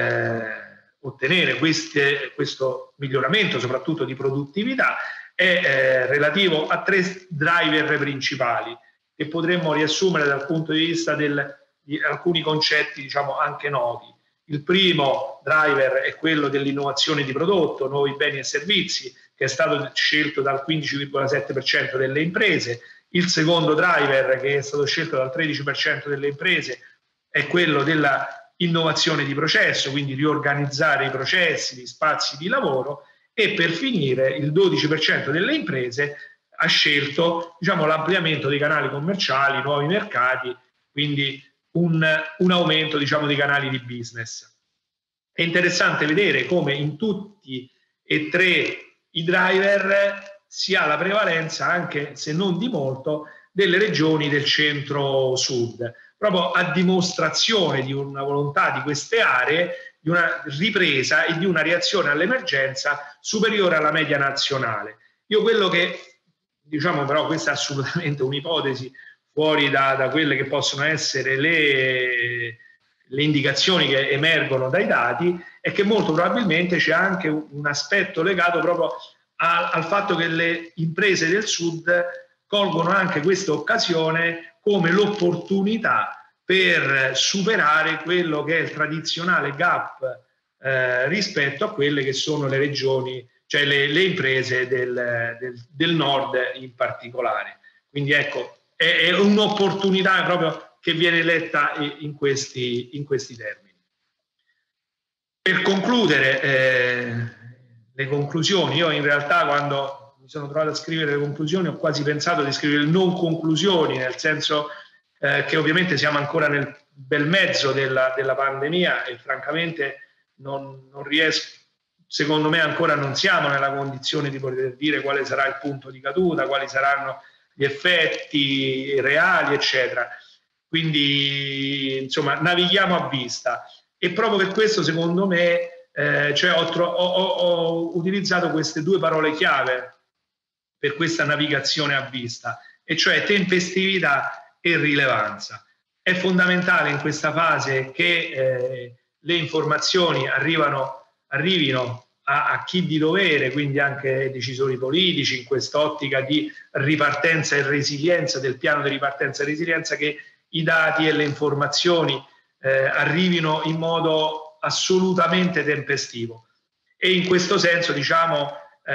ottenere questo miglioramento soprattutto di produttività è relativo a 3 driver principali che potremmo riassumere dal punto di vista di alcuni concetti, diciamo, anche noti. Il primo driver è quello dell'innovazione di prodotto, nuovi beni e servizi, che è stato scelto dal 15,7% delle imprese. Il secondo driver, che è stato scelto dal 13% delle imprese, è quello della innovazione di processo, quindi riorganizzare i processi, gli spazi di lavoro, e per finire il 12% delle imprese ha scelto, diciamo, l'ampliamento dei canali commerciali, nuovi mercati, quindi un aumento, diciamo, dei canali di business. È interessante vedere come in tutti e 3 i driver si ha la prevalenza, anche se non di molto, delle regioni del centro-sud, proprio a dimostrazione di una volontà di queste aree, di una ripresa e di una reazione all'emergenza superiore alla media nazionale. Io quello che, diciamo, però questa è assolutamente un'ipotesi fuori da quelle che possono essere le indicazioni che emergono dai dati, è che molto probabilmente c'è anche un aspetto legato proprio al fatto che le imprese del sud colgono anche questa occasione come l'opportunità per superare quello che è il tradizionale gap rispetto a quelle che sono le regioni, cioè le imprese del nord in particolare. Quindi ecco, è un'opportunità proprio che viene letta in questi termini. Per concludere le conclusioni, io in realtà quando mi sono trovato a scrivere le conclusioni ho quasi pensato di scrivere non conclusioni, nel senso che ovviamente siamo ancora nel bel mezzo della pandemia e francamente non riesco, secondo me ancora non siamo nella condizione di poter dire quale sarà il punto di caduta, quali saranno gli effetti reali, eccetera. Quindi, insomma, navighiamo a vista. E proprio per questo, secondo me, ho utilizzato queste due parole chiave per questa navigazione a vista, e cioè tempestività e rilevanza. È fondamentale in questa fase che le informazioni arrivino a chi di dovere, quindi anche ai decisori politici, in quest'ottica di ripartenza e resilienza, del piano di ripartenza e resilienza, che i dati e le informazioni arrivino in modo assolutamente tempestivo. E in questo senso, diciamo,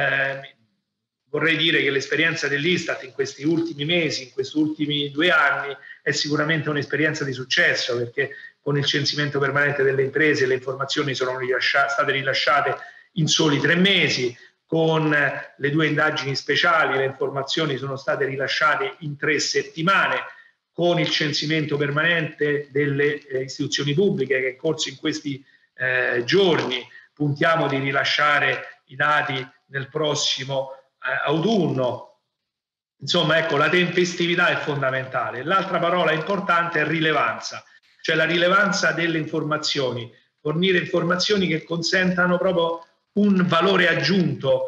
vorrei dire che l'esperienza dell'Istat in questi ultimi mesi, in questi ultimi 2 anni, è sicuramente un'esperienza di successo, perché con il censimento permanente delle imprese le informazioni sono state rilasciate in soli 3 mesi, con le 2 indagini speciali le informazioni sono state rilasciate in 3 settimane, con il censimento permanente delle istituzioni pubbliche che è in corso in questi giorni. Puntiamo di rilasciare i dati nel prossimo autunno. Insomma, ecco, la tempestività è fondamentale. L'altra parola importante è rilevanza, cioè la rilevanza delle informazioni, fornire informazioni che consentano proprio un valore aggiunto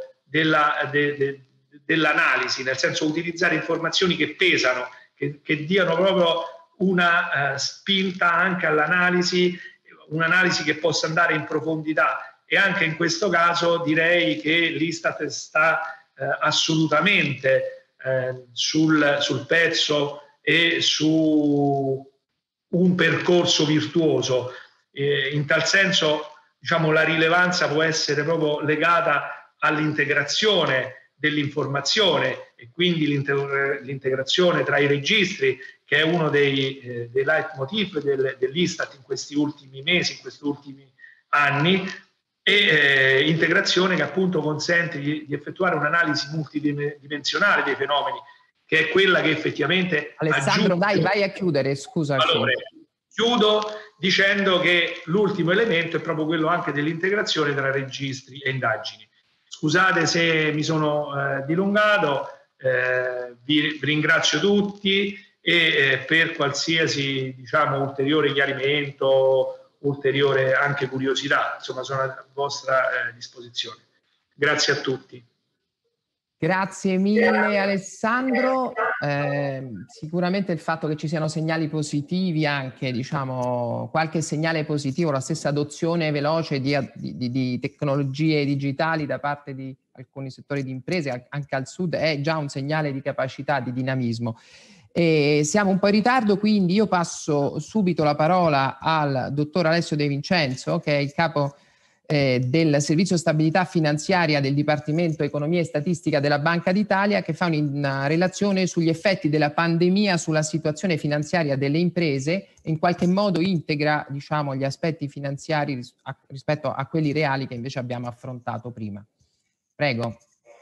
dell'analisi, nel senso utilizzare informazioni che pesano, che diano proprio una spinta anche all'analisi, un'analisi che possa andare in profondità. E anche in questo caso direi che l'Istat sta assolutamente sul pezzo e su un percorso virtuoso. In tal senso, diciamo, la rilevanza può essere proprio legata all'integrazione dell'informazione e quindi l'integrazione tra i registri, che è uno dei leitmotiv dell'Istat in questi ultimi mesi, in questi ultimi anni, e integrazione che appunto consente di effettuare un'analisi multidimensionale dei fenomeni, che è quella che effettivamente Alessandro, vai a chiudere, scusa. Allora, chiudo dicendo che l'ultimo elemento è proprio quello anche dell'integrazione tra registri e indagini. Scusate se mi sono dilungato, vi ringrazio tutti e per qualsiasi, diciamo, ulteriore chiarimento, ulteriore anche curiosità, insomma, sono a vostra disposizione. Grazie a tutti. Grazie mille Alessandro. Sicuramente il fatto che ci siano segnali positivi, anche diciamo qualche segnale positivo, la stessa adozione veloce di tecnologie digitali da parte di alcuni settori di imprese anche al sud, è già un segnale di capacità, di dinamismo. Siamo un po' in ritardo, quindi io passo subito la parola al dottor Alessio De Vincenzo, che è il capo del Servizio Stabilità Finanziaria del Dipartimento Economia e Statistica della Banca d'Italia, che fa una relazione sugli effetti della pandemia sulla situazione finanziaria delle imprese e in qualche modo integra, diciamo, gli aspetti finanziari rispetto a quelli reali che invece abbiamo affrontato prima. Prego.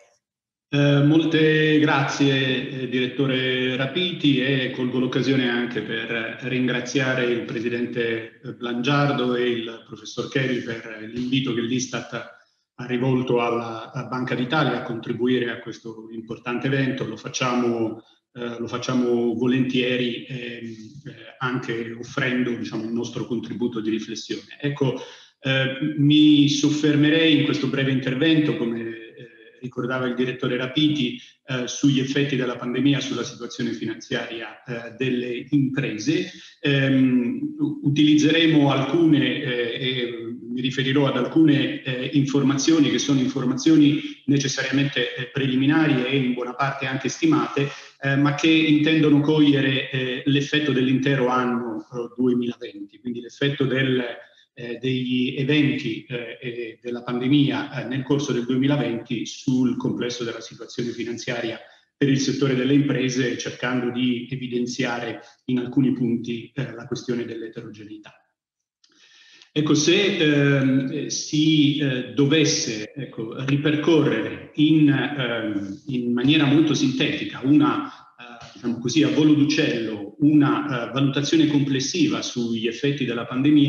Molte grazie direttore Rapiti, e colgo l'occasione anche per ringraziare il presidente Blangiardo e il professor Cheri per l'invito che l'Istat ha rivolto alla Banca d'Italia a contribuire a questo importante evento. Lo facciamo volentieri, anche offrendo, diciamo, il nostro contributo di riflessione. Ecco, mi soffermerei in questo breve intervento, come ricordava il direttore Rapiti, sugli effetti della pandemia sulla situazione finanziaria delle imprese. Utilizzeremo mi riferirò ad alcune informazioni che sono informazioni necessariamente preliminari e in buona parte anche stimate, ma che intendono cogliere l'effetto dell'intero anno 2020, quindi l'effetto degli eventi della pandemia nel corso del 2020 sul complesso della situazione finanziaria per il settore delle imprese, cercando di evidenziare in alcuni punti la questione dell'eterogeneità. Ecco, se si dovesse ripercorrere in maniera molto sintetica diciamo così, a volo d'uccello, una valutazione complessiva sugli effetti della pandemia,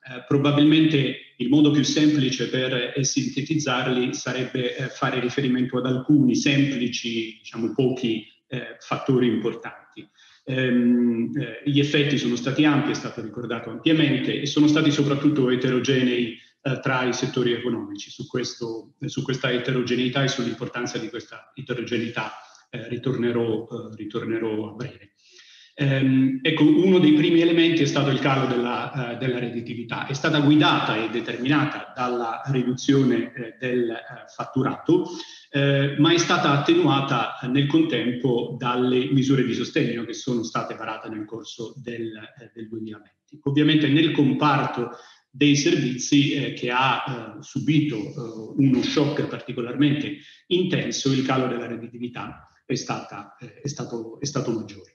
Probabilmente il modo più semplice per sintetizzarli sarebbe fare riferimento ad alcuni semplici, diciamo pochi fattori importanti. Gli effetti sono stati ampi, è stato ricordato ampiamente, e sono stati soprattutto eterogenei tra i settori economici. Su questa eterogeneità e sull'importanza di questa eterogeneità ritornerò a breve. Ecco, uno dei primi elementi è stato il calo della redditività. È stata guidata e determinata dalla riduzione del fatturato, ma è stata attenuata nel contempo dalle misure di sostegno che sono state varate nel corso del 2020. Ovviamente nel comparto dei servizi che ha subito uno shock particolarmente intenso, il calo della redditività è stato maggiore.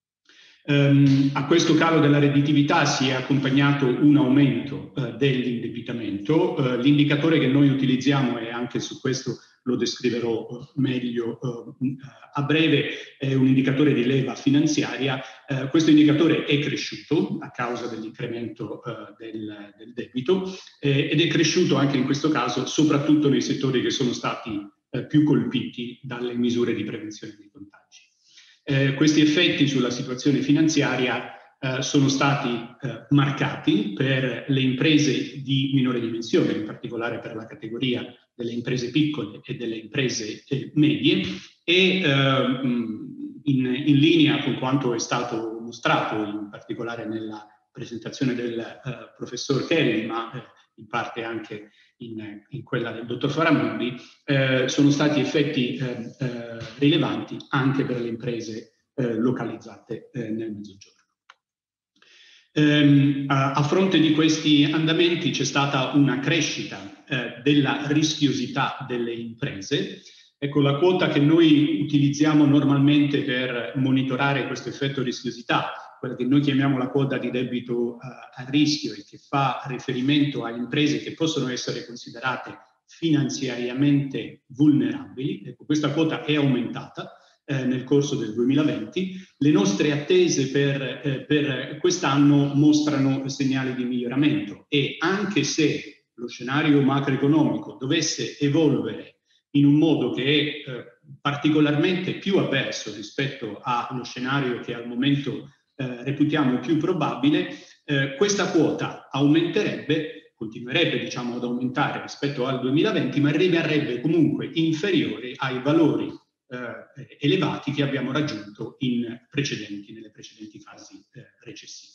A questo calo della redditività si è accompagnato un aumento dell'indebitamento. L'indicatore che noi utilizziamo, e anche su questo lo descriverò meglio a breve, è un indicatore di leva finanziaria. Questo indicatore è cresciuto a causa dell'incremento del debito ed è cresciuto anche in questo caso soprattutto nei settori che sono stati più colpiti dalle misure di prevenzione dei contagi. Questi effetti sulla situazione finanziaria sono stati marcati per le imprese di minore dimensione, in particolare per la categoria delle imprese piccole e delle imprese medie, e in linea con quanto è stato mostrato, in particolare nella presentazione del professor Kelly, ma in parte anche in quella del dottor Faramondi, sono stati effetti rilevanti anche per le imprese localizzate nel Mezzogiorno. A fronte di questi andamenti c'è stata una crescita della rischiosità delle imprese. Ecco, la quota che noi utilizziamo normalmente per monitorare questo effetto rischiosità, quella che noi chiamiamo la quota di debito a rischio e che fa riferimento a imprese che possono essere considerate finanziariamente vulnerabili. Ecco, questa quota è aumentata nel corso del 2020. Le nostre attese per quest'anno mostrano segnali di miglioramento, e anche se lo scenario macroeconomico dovesse evolvere in un modo che è particolarmente più avverso rispetto allo scenario che al momento reputiamo più probabile, questa quota aumenterebbe, continuerebbe diciamo ad aumentare rispetto al 2020, ma rimarrebbe comunque inferiore ai valori elevati che abbiamo raggiunto nelle precedenti fasi recessive.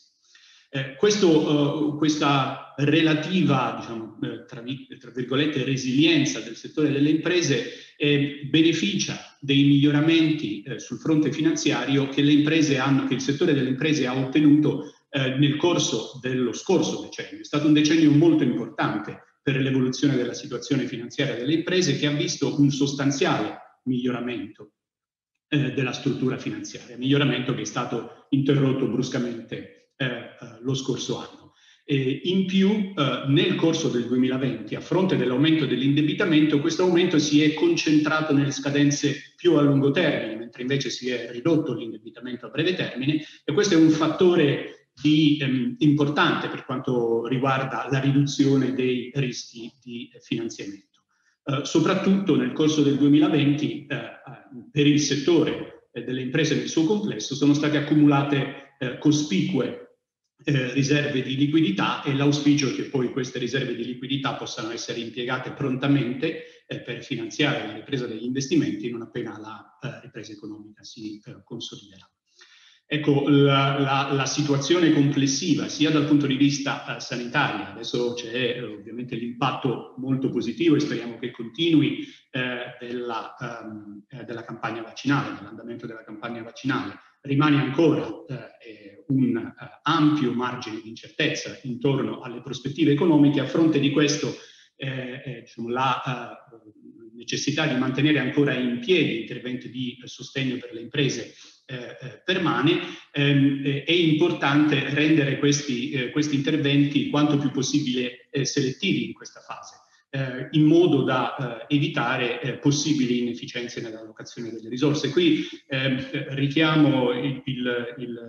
Questa relativa, diciamo, tra virgolette, resilienza del settore delle imprese beneficia dei miglioramenti sul fronte finanziario che il settore delle imprese ha ottenuto nel corso dello scorso decennio. È stato un decennio molto importante per l'evoluzione della situazione finanziaria delle imprese, che ha visto un sostanziale miglioramento della struttura finanziaria, miglioramento che è stato interrotto bruscamente lo scorso anno. In più, nel corso del 2020, a fronte dell'aumento dell'indebitamento, questo aumento si è concentrato nelle scadenze più a lungo termine, mentre invece si è ridotto l'indebitamento a breve termine, e questo è un fattore importante per quanto riguarda la riduzione dei rischi di finanziamento. Soprattutto nel corso del 2020 per il settore delle imprese nel suo complesso sono state accumulate cospicue riserve di liquidità, e l'auspicio è che poi queste riserve di liquidità possano essere impiegate prontamente per finanziare la ripresa degli investimenti non appena la ripresa economica si consoliderà. Ecco, la situazione complessiva, sia dal punto di vista sanitario, adesso c'è ovviamente l'impatto molto positivo e speriamo che continui della campagna vaccinale, dell'andamento della campagna vaccinale. Rimane ancora un ampio margine di incertezza intorno alle prospettive economiche. A fronte di questo, diciamo, la necessità di mantenere ancora in piedi interventi di sostegno per le imprese permane. È importante rendere questi interventi quanto più possibile selettivi in questa fase, in modo da evitare possibili inefficienze nell'allocazione delle risorse. Qui richiamo il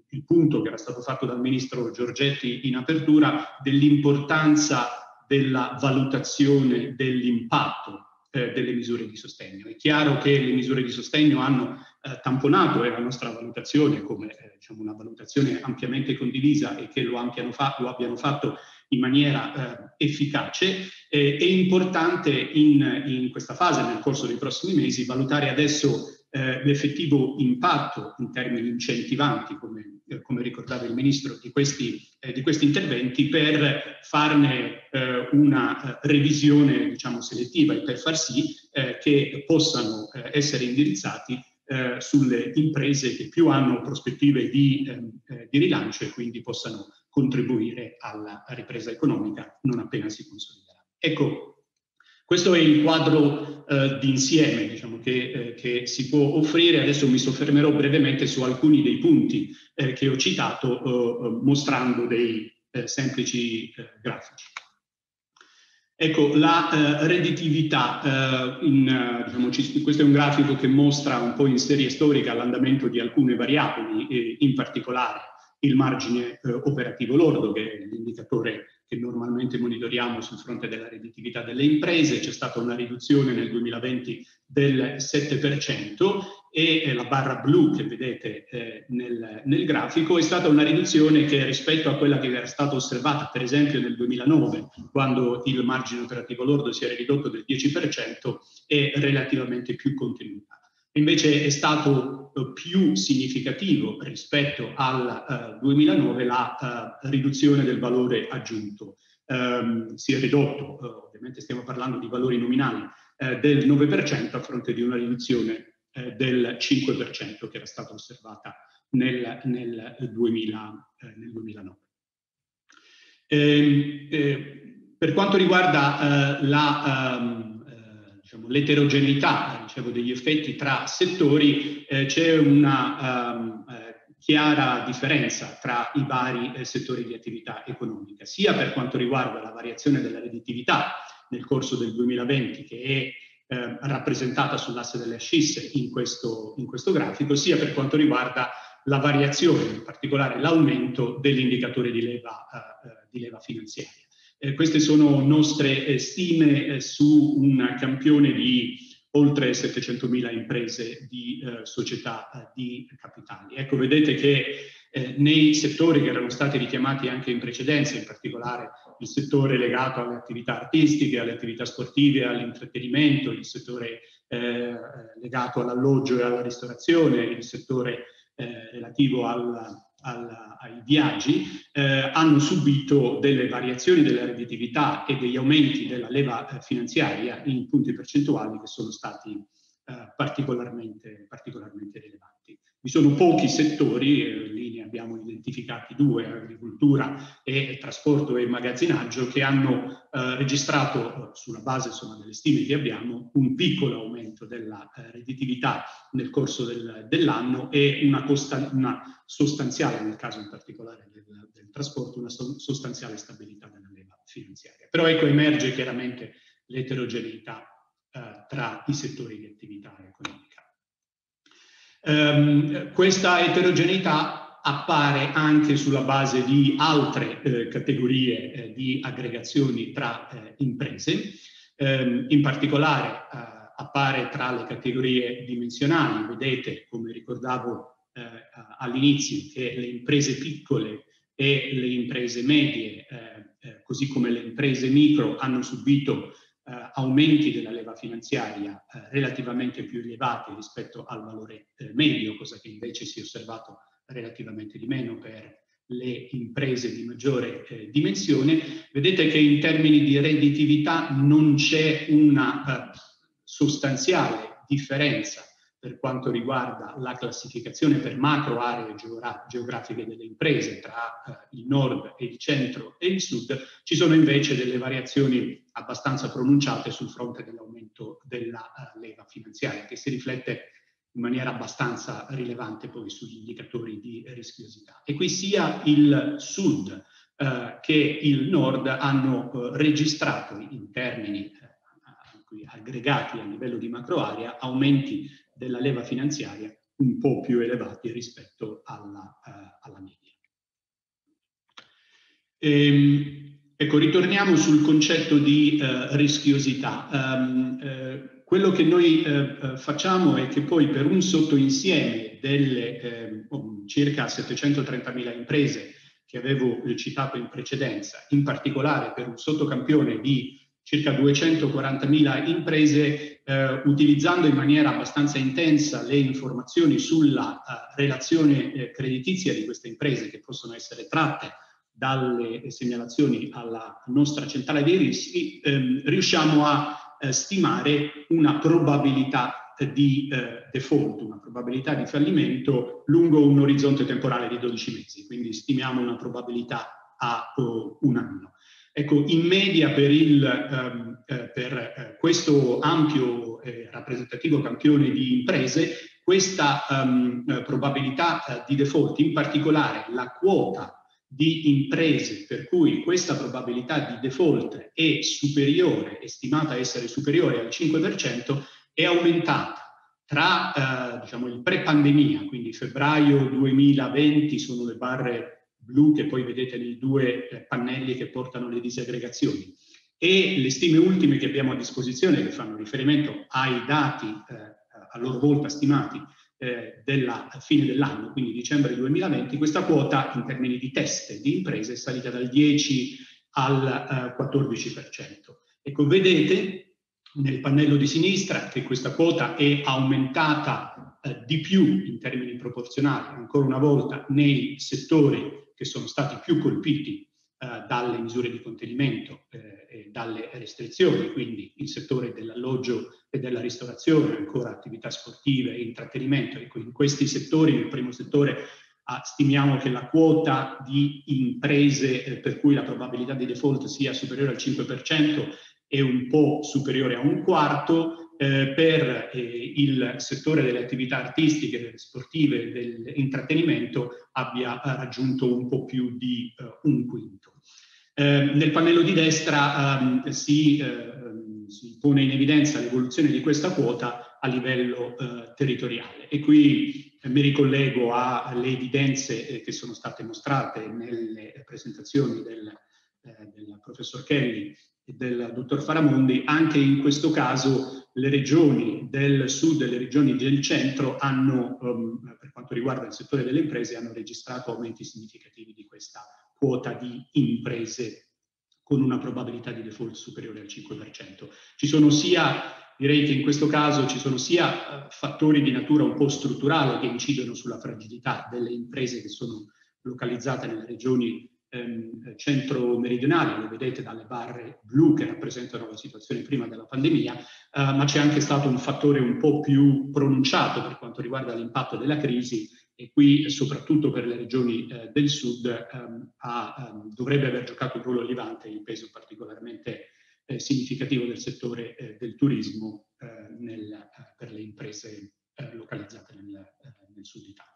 il punto che era stato fatto dal Ministro Giorgetti in apertura dell'importanza della valutazione dell'impatto delle misure di sostegno. È chiaro che le misure di sostegno hanno tamponato la nostra valutazione come diciamo una valutazione ampiamente condivisa e che lo abbiano fatto in maniera efficace. È importante in questa fase, nel corso dei prossimi mesi, valutare adesso l'effettivo impatto in termini incentivanti, come ricordava il Ministro, di questi interventi, per farne una revisione, diciamo, selettiva e per far sì che possano essere indirizzati sulle imprese che più hanno prospettive di rilancio e quindi possano contribuire alla ripresa economica non appena si consoliderà. Ecco, questo è il quadro d'insieme, diciamo, che si può offrire. Adesso mi soffermerò brevemente su alcuni dei punti che ho citato, mostrando dei semplici grafici. Ecco, la redditività, diciamo, questo è un grafico che mostra un po' in serie storica l'andamento di alcune variabili, in particolare il margine operativo lordo, che è l'indicatore che normalmente monitoriamo sul fronte della redditività delle imprese. C'è stata una riduzione nel 2020 del 7% e la barra blu che vedete nel grafico è stata una riduzione che, rispetto a quella che era stata osservata per esempio nel 2009, quando il margine operativo lordo si era ridotto del 10%, è relativamente più contenuta. Invece è stato più significativo rispetto al 2009 la riduzione del valore aggiunto. Si è ridotto, ovviamente stiamo parlando di valori nominali, del 9% a fronte di una riduzione del 5% che era stata osservata nel 2009. Per quanto riguarda l'eterogeneità, degli effetti tra settori, c'è una chiara differenza tra i vari settori di attività economica, sia per quanto riguarda la variazione della redditività nel corso del 2020, che è rappresentata sull'asse delle ascisse in questo grafico, sia per quanto riguarda la variazione, in particolare l'aumento dell'indicatore di leva finanziaria. Queste sono nostre stime su un campione di oltre 700.000 imprese di società di capitali. Ecco, vedete che nei settori che erano stati richiamati anche in precedenza, in particolare il settore legato alle attività artistiche, alle attività sportive, all'intrattenimento, il settore legato all'alloggio e alla ristorazione, il settore relativo ai viaggi, hanno subito delle variazioni della redditività e degli aumenti della leva finanziaria in punti percentuali che sono stati particolarmente rilevanti. Vi sono pochi settori, lì ne abbiamo identificati due, agricoltura e trasporto e immagazzinaggio, che hanno registrato, sulla base delle stime che abbiamo, un piccolo aumento della redditività nel corso dell'anno e una sostanziale, nel caso in particolare del trasporto, una sostanziale stabilità della leva finanziaria. Però ecco, emerge chiaramente l'eterogeneità tra i settori di attività economica. Questa eterogeneità appare anche sulla base di altre categorie di aggregazioni tra imprese, in particolare appare tra le categorie dimensionali. Vedete, come ricordavo all'inizio, che le imprese piccole e le imprese medie, così come le imprese micro, hanno subito aumenti della leva finanziaria relativamente più elevati rispetto al valore medio, cosa che invece si è osservato relativamente di meno per le imprese di maggiore dimensione. Vedete che in termini di redditività non c'è una sostanziale differenza per quanto riguarda la classificazione per macro aree geografiche delle imprese tra il nord e il centro e il sud. Ci sono invece delle variazioni abbastanza pronunciate sul fronte dell'aumento della leva finanziaria, che si riflette in maniera abbastanza rilevante poi sugli indicatori di rischiosità. E qui sia il sud che il nord hanno registrato in termini aggregati a livello di macroarea aumenti della leva finanziaria un po' più elevati rispetto alla alla media. Ecco, ritorniamo sul concetto di rischiosità. Quello che noi facciamo è che poi per un sottoinsieme delle circa 730.000 imprese che avevo citato in precedenza, in particolare per un sottocampione di circa 240.000 imprese, utilizzando in maniera abbastanza intensa le informazioni sulla relazione creditizia di queste imprese che possono essere tratte dalle segnalazioni alla nostra centrale dei rischi, riusciamo a stimare una probabilità di default, una probabilità di fallimento lungo un orizzonte temporale di 12 mesi, quindi stimiamo una probabilità a un anno. Ecco, in media per questo ampio rappresentativo campione di imprese, questa probabilità di default, in particolare la quota di imprese per cui questa probabilità di default è superiore, è stimata essere superiore al 5%, è aumentata tra diciamo il pre-pandemia, quindi febbraio 2020 sono le barre blu che poi vedete nei due pannelli che portano le disaggregazioni, e le stime ultime che abbiamo a disposizione, che fanno riferimento ai dati a loro volta stimati della fine dell'anno, quindi dicembre 2020, questa quota in termini di test di imprese è salita dal 10 al 14%. Ecco, vedete nel pannello di sinistra che questa quota è aumentata di più in termini proporzionali, ancora una volta, nei settori che sono stati più colpiti dalle misure di contenimento e dalle restrizioni, quindi il settore dell'alloggio e della ristorazione, ancora attività sportive e intrattenimento. Ecco, in questi settori, nel primo settore, stimiamo che la quota di imprese per cui la probabilità di default sia superiore al 5% è un po' superiore a un quarto. Per il settore delle attività artistiche, delle sportive, dell'intrattenimento abbia raggiunto un po' più di un quinto. Nel pannello di destra si pone in evidenza l'evoluzione di questa quota a livello territoriale, e qui mi ricollego alle evidenze che sono state mostrate nelle presentazioni del professor Kelly e del dottor Faramondi. Anche in questo caso le regioni del sud e le regioni del centro hanno, per quanto riguarda il settore delle imprese, hanno registrato aumenti significativi di questa quota di imprese con una probabilità di default superiore al 5%. Ci sono direi che in questo caso ci sono sia fattori di natura un po' strutturale che incidono sulla fragilità delle imprese che sono localizzate nelle regioni centro-meridionali, lo vedete dalle barre blu che rappresentano la situazione prima della pandemia, ma c'è anche stato un fattore un po' più pronunciato per quanto riguarda l'impatto della crisi, e qui soprattutto per le regioni del sud dovrebbe aver giocato un ruolo rilevante il peso particolarmente significativo del settore del turismo per le imprese localizzate nel sud Italia.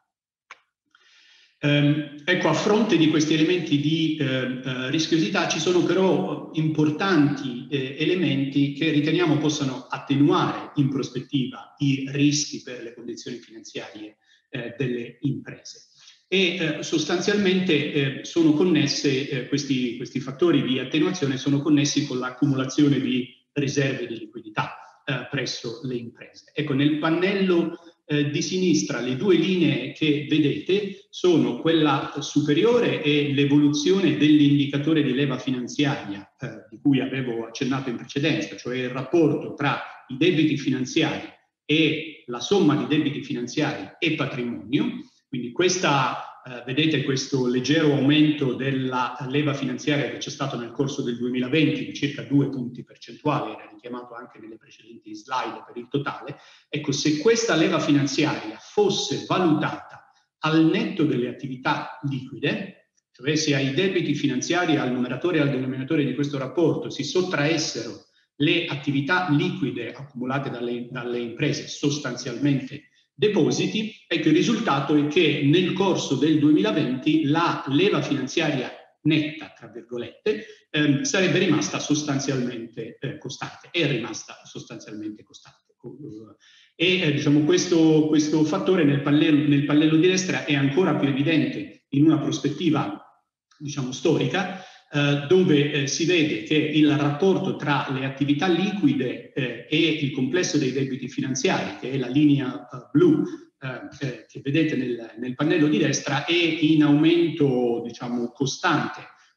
Ecco, a fronte di questi elementi di rischiosità ci sono però importanti elementi che riteniamo possano attenuare in prospettiva i rischi per le condizioni finanziarie delle imprese. E sostanzialmente sono connesse, questi fattori di attenuazione sono connessi con l'accumulazione di riserve di liquidità presso le imprese. Ecco, nel pannello di sinistra le due linee che vedete sono quella superiore e l'evoluzione dell'indicatore di leva finanziaria di cui avevo accennato in precedenza, cioè il rapporto tra i debiti finanziari e la somma di debiti finanziari e patrimonio. Quindi vedete questo leggero aumento della leva finanziaria che c'è stato nel corso del 2020 di circa 2 punti percentuali, era richiamato anche nelle precedenti slide per il totale. Ecco, se questa leva finanziaria fosse valutata al netto delle attività liquide, cioè se ai debiti finanziari, al numeratore e al denominatore di questo rapporto, si sottraessero le attività liquide accumulate dalle imprese, sostanzialmente depositi, ecco, il risultato è che nel corso del 2020 la leva finanziaria netta, tra virgolette, sarebbe rimasta sostanzialmente costante, è rimasta sostanzialmente costante. E diciamo questo fattore nel pannello di destra è ancora più evidente in una prospettiva, diciamo, storica, dove si vede che il rapporto tra le attività liquide e il complesso dei debiti finanziari, che è la linea blu che vedete nel pannello di destra, è in aumento, diciamo, costante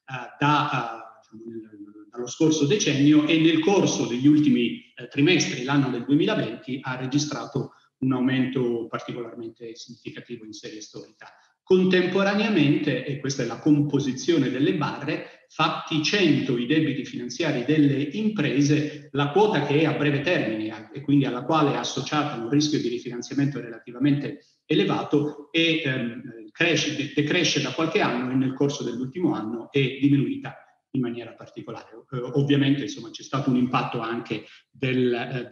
dallo scorso decennio, e nel corso degli ultimi trimestri, l'anno del 2020, ha registrato un aumento particolarmente significativo in serie storica. Contemporaneamente, e questa è la composizione delle barre, fatti 100 i debiti finanziari delle imprese, la quota che è a breve termine e quindi alla quale è associata un rischio di rifinanziamento relativamente elevato e decresce da qualche anno, e nel corso dell'ultimo anno è diminuita in maniera particolare. Ovviamente, insomma, c'è stato un impatto anche del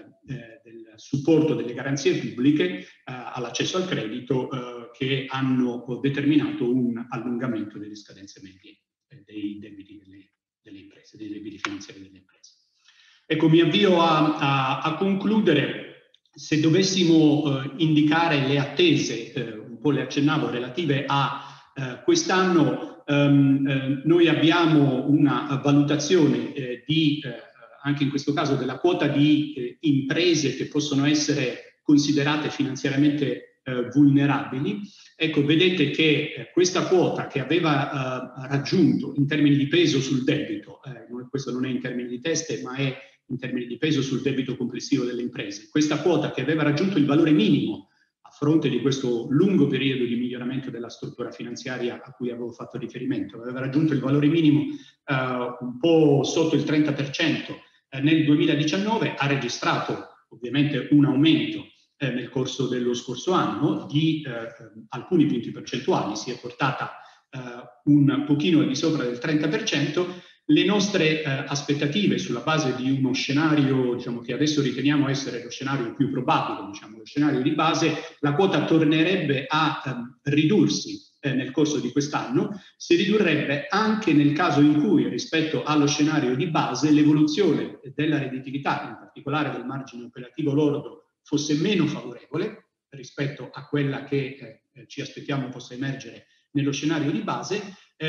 supporto delle garanzie pubbliche all'accesso al credito che hanno determinato un allungamento delle scadenze medie dei debiti delle imprese, dei debiti finanziari delle imprese. Ecco, mi avvio a concludere. Se dovessimo indicare le attese, un po' le accennavo, relative a quest'anno, noi abbiamo una valutazione anche in questo caso, della quota di imprese che possono essere considerate finanziariamente vulnerabili. Ecco, vedete che questa quota, che aveva raggiunto in termini di peso sul debito, questo non è in termini di teste, ma è in termini di peso sul debito complessivo delle imprese, questa quota che aveva raggiunto il valore minimo a fronte di questo lungo periodo di miglioramento della struttura finanziaria a cui avevo fatto riferimento, aveva raggiunto il valore minimo un po' sotto il 30%, nel 2019 ha registrato ovviamente un aumento nel corso dello scorso anno di alcuni punti percentuali, si è portata un pochino al di sopra del 30%. Le nostre aspettative, sulla base di uno scenario, diciamo, che adesso riteniamo essere lo scenario più probabile, diciamo, lo scenario di base, la quota tornerebbe a ridursi nel corso di quest'anno, si ridurrebbe anche nel caso in cui, rispetto allo scenario di base, l'evoluzione della redditività, in particolare del margine operativo lordo, fosse meno favorevole rispetto a quella che ci aspettiamo possa emergere nello scenario di base.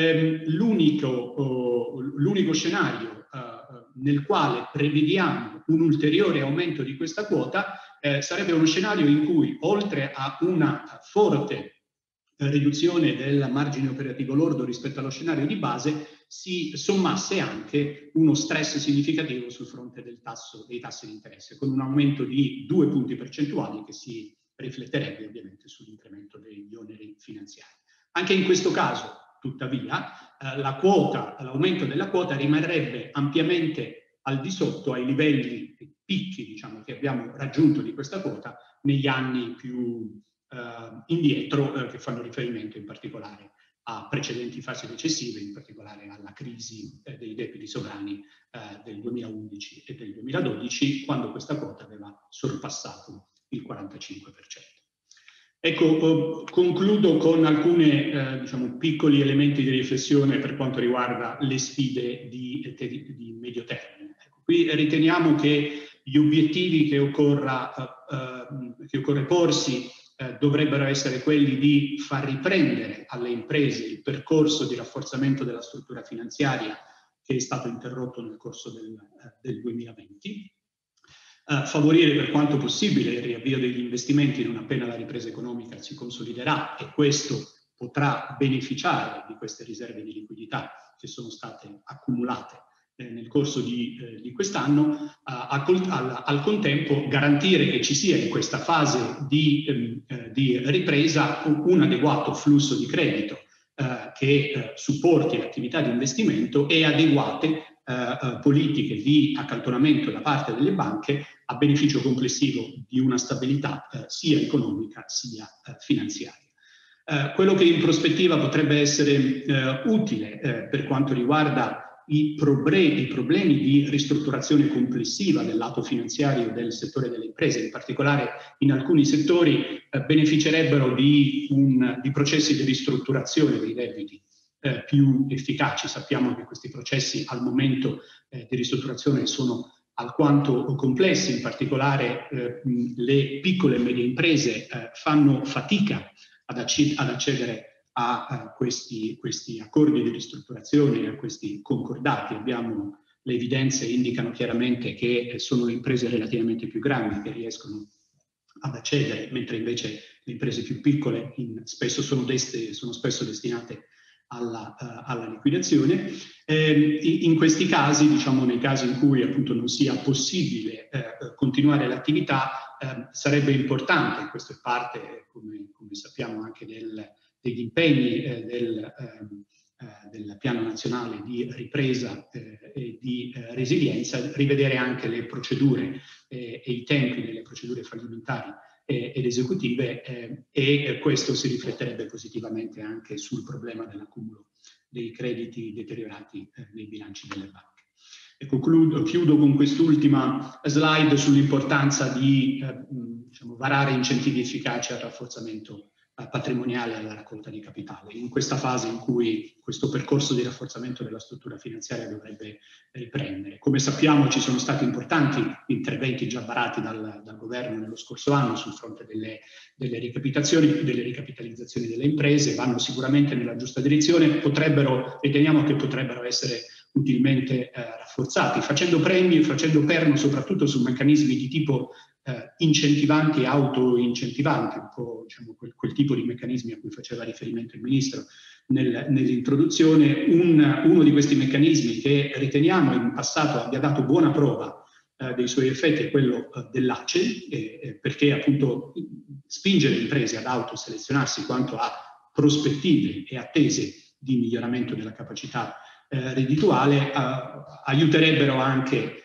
L'unico scenario nel quale prevediamo un ulteriore aumento di questa quota sarebbe uno scenario in cui, oltre a una forte riduzione del margine operativo lordo rispetto allo scenario di base, si sommasse anche uno stress significativo sul fronte dei tassi di interesse, con un aumento di 2 punti percentuali che si rifletterebbe ovviamente sull'incremento degli oneri finanziari. Anche in questo caso, tuttavia, l'aumento della quota rimarrebbe ampiamente al di sotto ai livelli picchi, diciamo, che abbiamo raggiunto di questa quota negli anni più indietro, che fanno riferimento in particolare a precedenti fasi recessive, in particolare alla crisi dei debiti sovrani del 2011 e del 2012, quando questa quota aveva sorpassato il 45%. Ecco, concludo con alcuni diciamo, piccoli elementi di riflessione per quanto riguarda le sfide di medio termine. Ecco, qui riteniamo che gli obiettivi che occorre porsi dovrebbero essere quelli di far riprendere alle imprese il percorso di rafforzamento della struttura finanziaria che è stato interrotto nel corso del 2020, favorire per quanto possibile il riavvio degli investimenti non appena la ripresa economica si consoliderà, e questo potrà beneficiare di queste riserve di liquidità che sono state accumulate nel corso di quest'anno. Al contempo garantire che ci sia in questa fase di ripresa un adeguato flusso di credito che supporti l'attività di investimento e adeguate politiche di accantonamento da parte delle banche a beneficio complessivo di una stabilità sia economica sia finanziaria. Quello che in prospettiva potrebbe essere utile per quanto riguarda i problemi di ristrutturazione complessiva del lato finanziario del settore delle imprese, in particolare in alcuni settori beneficerebbero di processi di ristrutturazione dei debiti più efficaci. Sappiamo che questi processi al momento di ristrutturazione sono alquanto complessi, in particolare le piccole e medie imprese fanno fatica ad accedere a questi accordi di ristrutturazione, a questi concordati. Le evidenze indicano chiaramente che sono imprese relativamente più grandi che riescono ad accedere, mentre invece le imprese più piccole sono spesso destinate alla liquidazione. In questi casi, diciamo nei casi in cui appunto non sia possibile continuare l'attività, sarebbe importante, questo è parte, come sappiamo, anche degli impegni del Piano Nazionale di Ripresa e di Resilienza, rivedere anche le procedure e i tempi delle procedure fallimentari ed esecutive, e questo si rifletterebbe positivamente anche sul problema dell'accumulo dei crediti deteriorati nei bilanci delle banche. E chiudo con quest'ultima slide sull'importanza di varare incentivi efficaci al rafforzamento patrimoniale e alla raccolta di capitale, in questa fase in cui questo percorso di rafforzamento della struttura finanziaria dovrebbe riprendere. Come sappiamo, ci sono stati importanti interventi già varati dal governo nello scorso anno sul fronte delle ricapitalizzazioni delle imprese, vanno sicuramente nella giusta direzione, riteniamo che potrebbero essere utilmente rafforzati, facendo premi e facendo perno soprattutto su meccanismi di tipo incentivanti e auto-incentivanti, un po' quel tipo di meccanismi a cui faceva riferimento il Ministro nell'introduzione. Uno di questi meccanismi che riteniamo in passato abbia dato buona prova dei suoi effetti è quello dell'ACE, perché appunto spinge le imprese ad autoselezionarsi quanto a prospettive e attese di miglioramento della capacità reddituale, aiuterebbero anche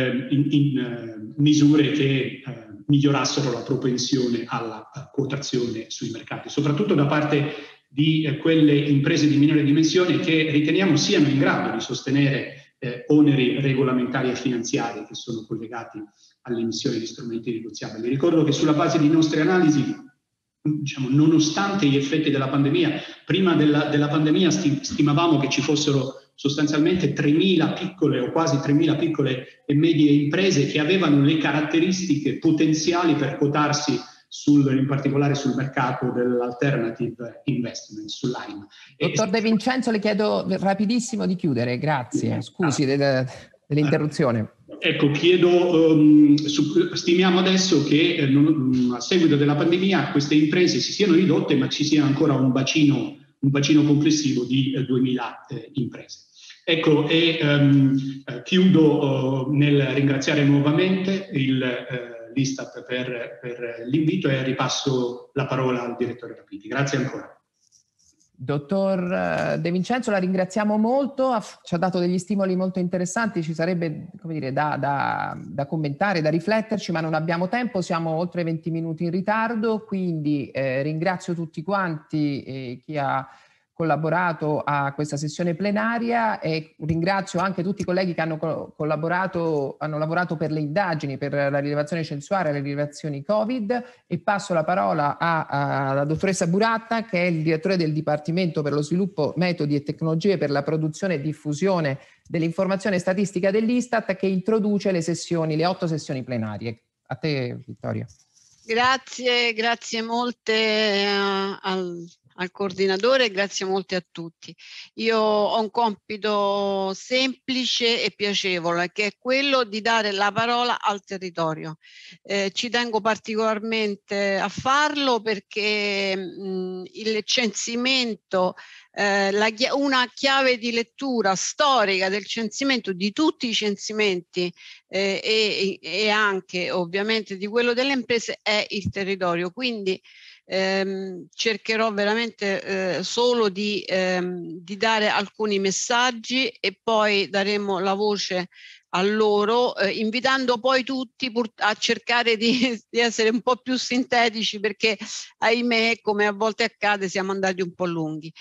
in misure che migliorassero la propensione alla quotazione sui mercati, soprattutto da parte di quelle imprese di minore dimensione che riteniamo siano in grado di sostenere oneri regolamentari e finanziari che sono collegati all'emissione di strumenti negoziabili. Ricordo che sulla base di nostre analisi, nonostante gli effetti della pandemia, prima della pandemia stimavamo che ci fossero sostanzialmente 3.000 piccole o quasi 3.000 piccole e medie imprese che avevano le caratteristiche potenziali per quotarsi in particolare sul mercato dell'alternative investment, sull'AIM. Dottor De Vincenzo, le chiedo rapidissimo di chiudere, grazie, scusi dell'interruzione. Ecco, stimiamo adesso che a seguito della pandemia queste imprese si siano ridotte, ma ci sia ancora un bacino complessivo di 2.000 imprese. Ecco, chiudo nel ringraziare nuovamente l'Istat per l'invito e ripasso la parola al direttore Rapiti. Grazie ancora. Dottor De Vincenzo, la ringraziamo molto, ci ha dato degli stimoli molto interessanti, ci sarebbe da commentare, da rifletterci, ma non abbiamo tempo, siamo oltre 20 minuti in ritardo, quindi ringrazio tutti quanti chi ha collaborato a questa sessione plenaria e ringrazio anche tutti i colleghi che hanno lavorato per le indagini, per la rilevazione censuaria, le rilevazioni Covid, e passo la parola alla dottoressa Buratta, che è il direttore del Dipartimento per lo Sviluppo, Metodi e Tecnologie per la Produzione e Diffusione dell'Informazione Statistica dell'Istat, che introduce le 8 sessioni plenarie. A te, Vittoria. Grazie molte al coordinatore, grazie molte a tutti. Io ho un compito semplice e piacevole, che è quello di dare la parola al territorio. Ci tengo particolarmente a farlo perché il censimento, una chiave di lettura storica del censimento, di tutti i censimenti e anche ovviamente di quello delle imprese, è il territorio. Quindi cercherò veramente solo di dare alcuni messaggi e poi daremo la voce a loro, invitando poi tutti a cercare di essere un po' più sintetici, perché ahimè, come a volte accade, siamo andati un po' lunghi.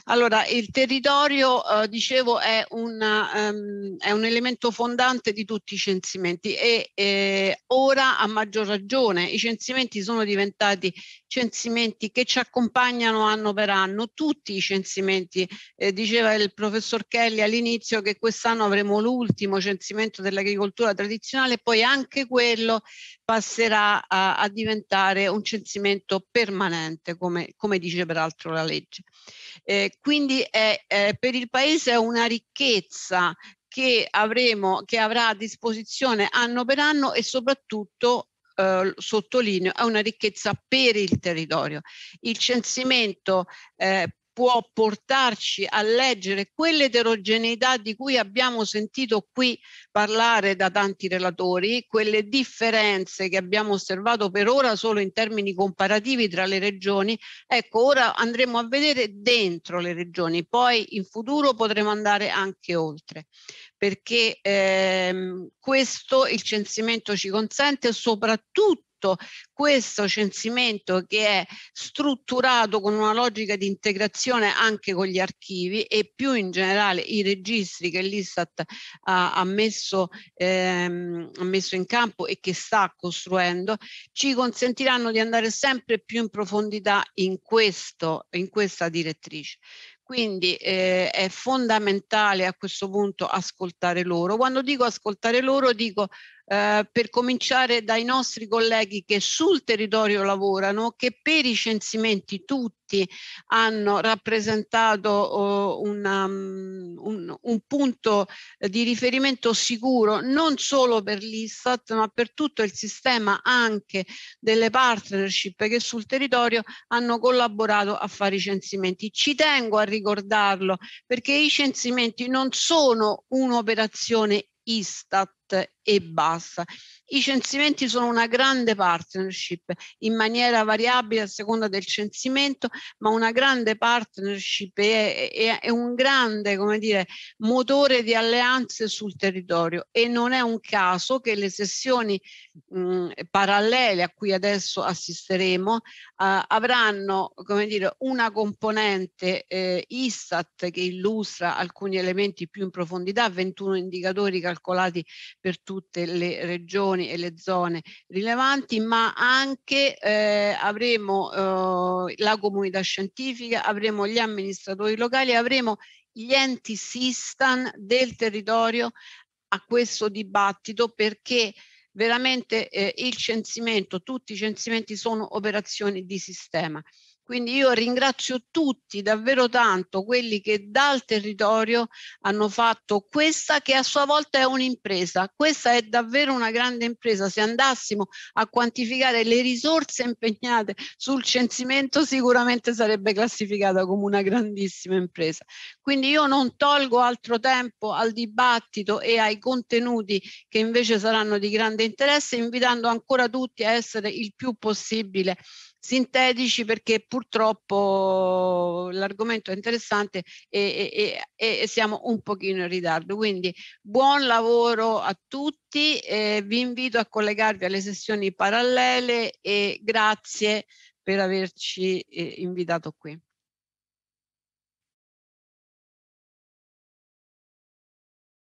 Allora, il territorio, dicevo, è un elemento fondante di tutti i censimenti e ora a maggior ragione i censimenti sono diventati censimenti che ci accompagnano anno per anno. Tutti i censimenti, diceva il professor Kelly all'inizio che quest'anno avremo l'ultimo censimento dell'agricoltura tradizionale, poi anche quello passerà a diventare un censimento permanente, come dice peraltro la legge. Quindi per il Paese è una ricchezza che avrà a disposizione anno per anno e soprattutto sottolineo, è una ricchezza per il territorio. Il censimento può portarci a leggere quell'eterogeneità di cui abbiamo sentito qui parlare da tanti relatori, quelle differenze che abbiamo osservato per ora solo in termini comparativi tra le regioni. Ecco, ora andremo a vedere dentro le regioni, poi in futuro potremo andare anche oltre, perché questo il censimento ci consente, soprattutto questo censimento che è strutturato con una logica di integrazione anche con gli archivi e più in generale i registri che l'Istat ha messo in campo e che sta costruendo, ci consentiranno di andare sempre più in profondità in questa direttrice. Quindi è fondamentale a questo punto ascoltare loro. Quando dico ascoltare loro, dico per cominciare dai nostri colleghi che sul territorio lavorano, che per i censimenti tutti hanno rappresentato un punto di riferimento sicuro non solo per l'Istat ma per tutto il sistema anche delle partnership che sul territorio hanno collaborato a fare i censimenti. Ci tengo a ricordarlo perché i censimenti non sono un'operazione Istat e basta. I censimenti sono una grande partnership in maniera variabile a seconda del censimento, ma una grande partnership è un grande, come dire, motore di alleanze sul territorio e non è un caso che le sessioni parallele a cui adesso assisteremo avranno, come dire, una componente Istat che illustra alcuni elementi più in profondità, 21 indicatori calcolati per tutte le regioni e le zone rilevanti, ma anche avremo la comunità scientifica, avremo gli amministratori locali, avremo gli enti SISTAN del territorio a questo dibattito, perché veramente il censimento, tutti i censimenti sono operazioni di sistema. Quindi io ringrazio tutti davvero tanto, quelli che dal territorio hanno fatto questa che a sua volta è un'impresa. Questa è davvero una grande impresa. Se andassimo a quantificare le risorse impegnate sul censimento sicuramente sarebbe classificata come una grandissima impresa. Quindi io non tolgo altro tempo al dibattito e ai contenuti che invece saranno di grande interesse, invitando ancora tutti a essere il più possibile sintetici, perché purtroppo l'argomento è interessante e siamo un pochino in ritardo. Quindi buon lavoro a tutti, vi invito a collegarvi alle sessioni parallele e grazie per averci invitato qui.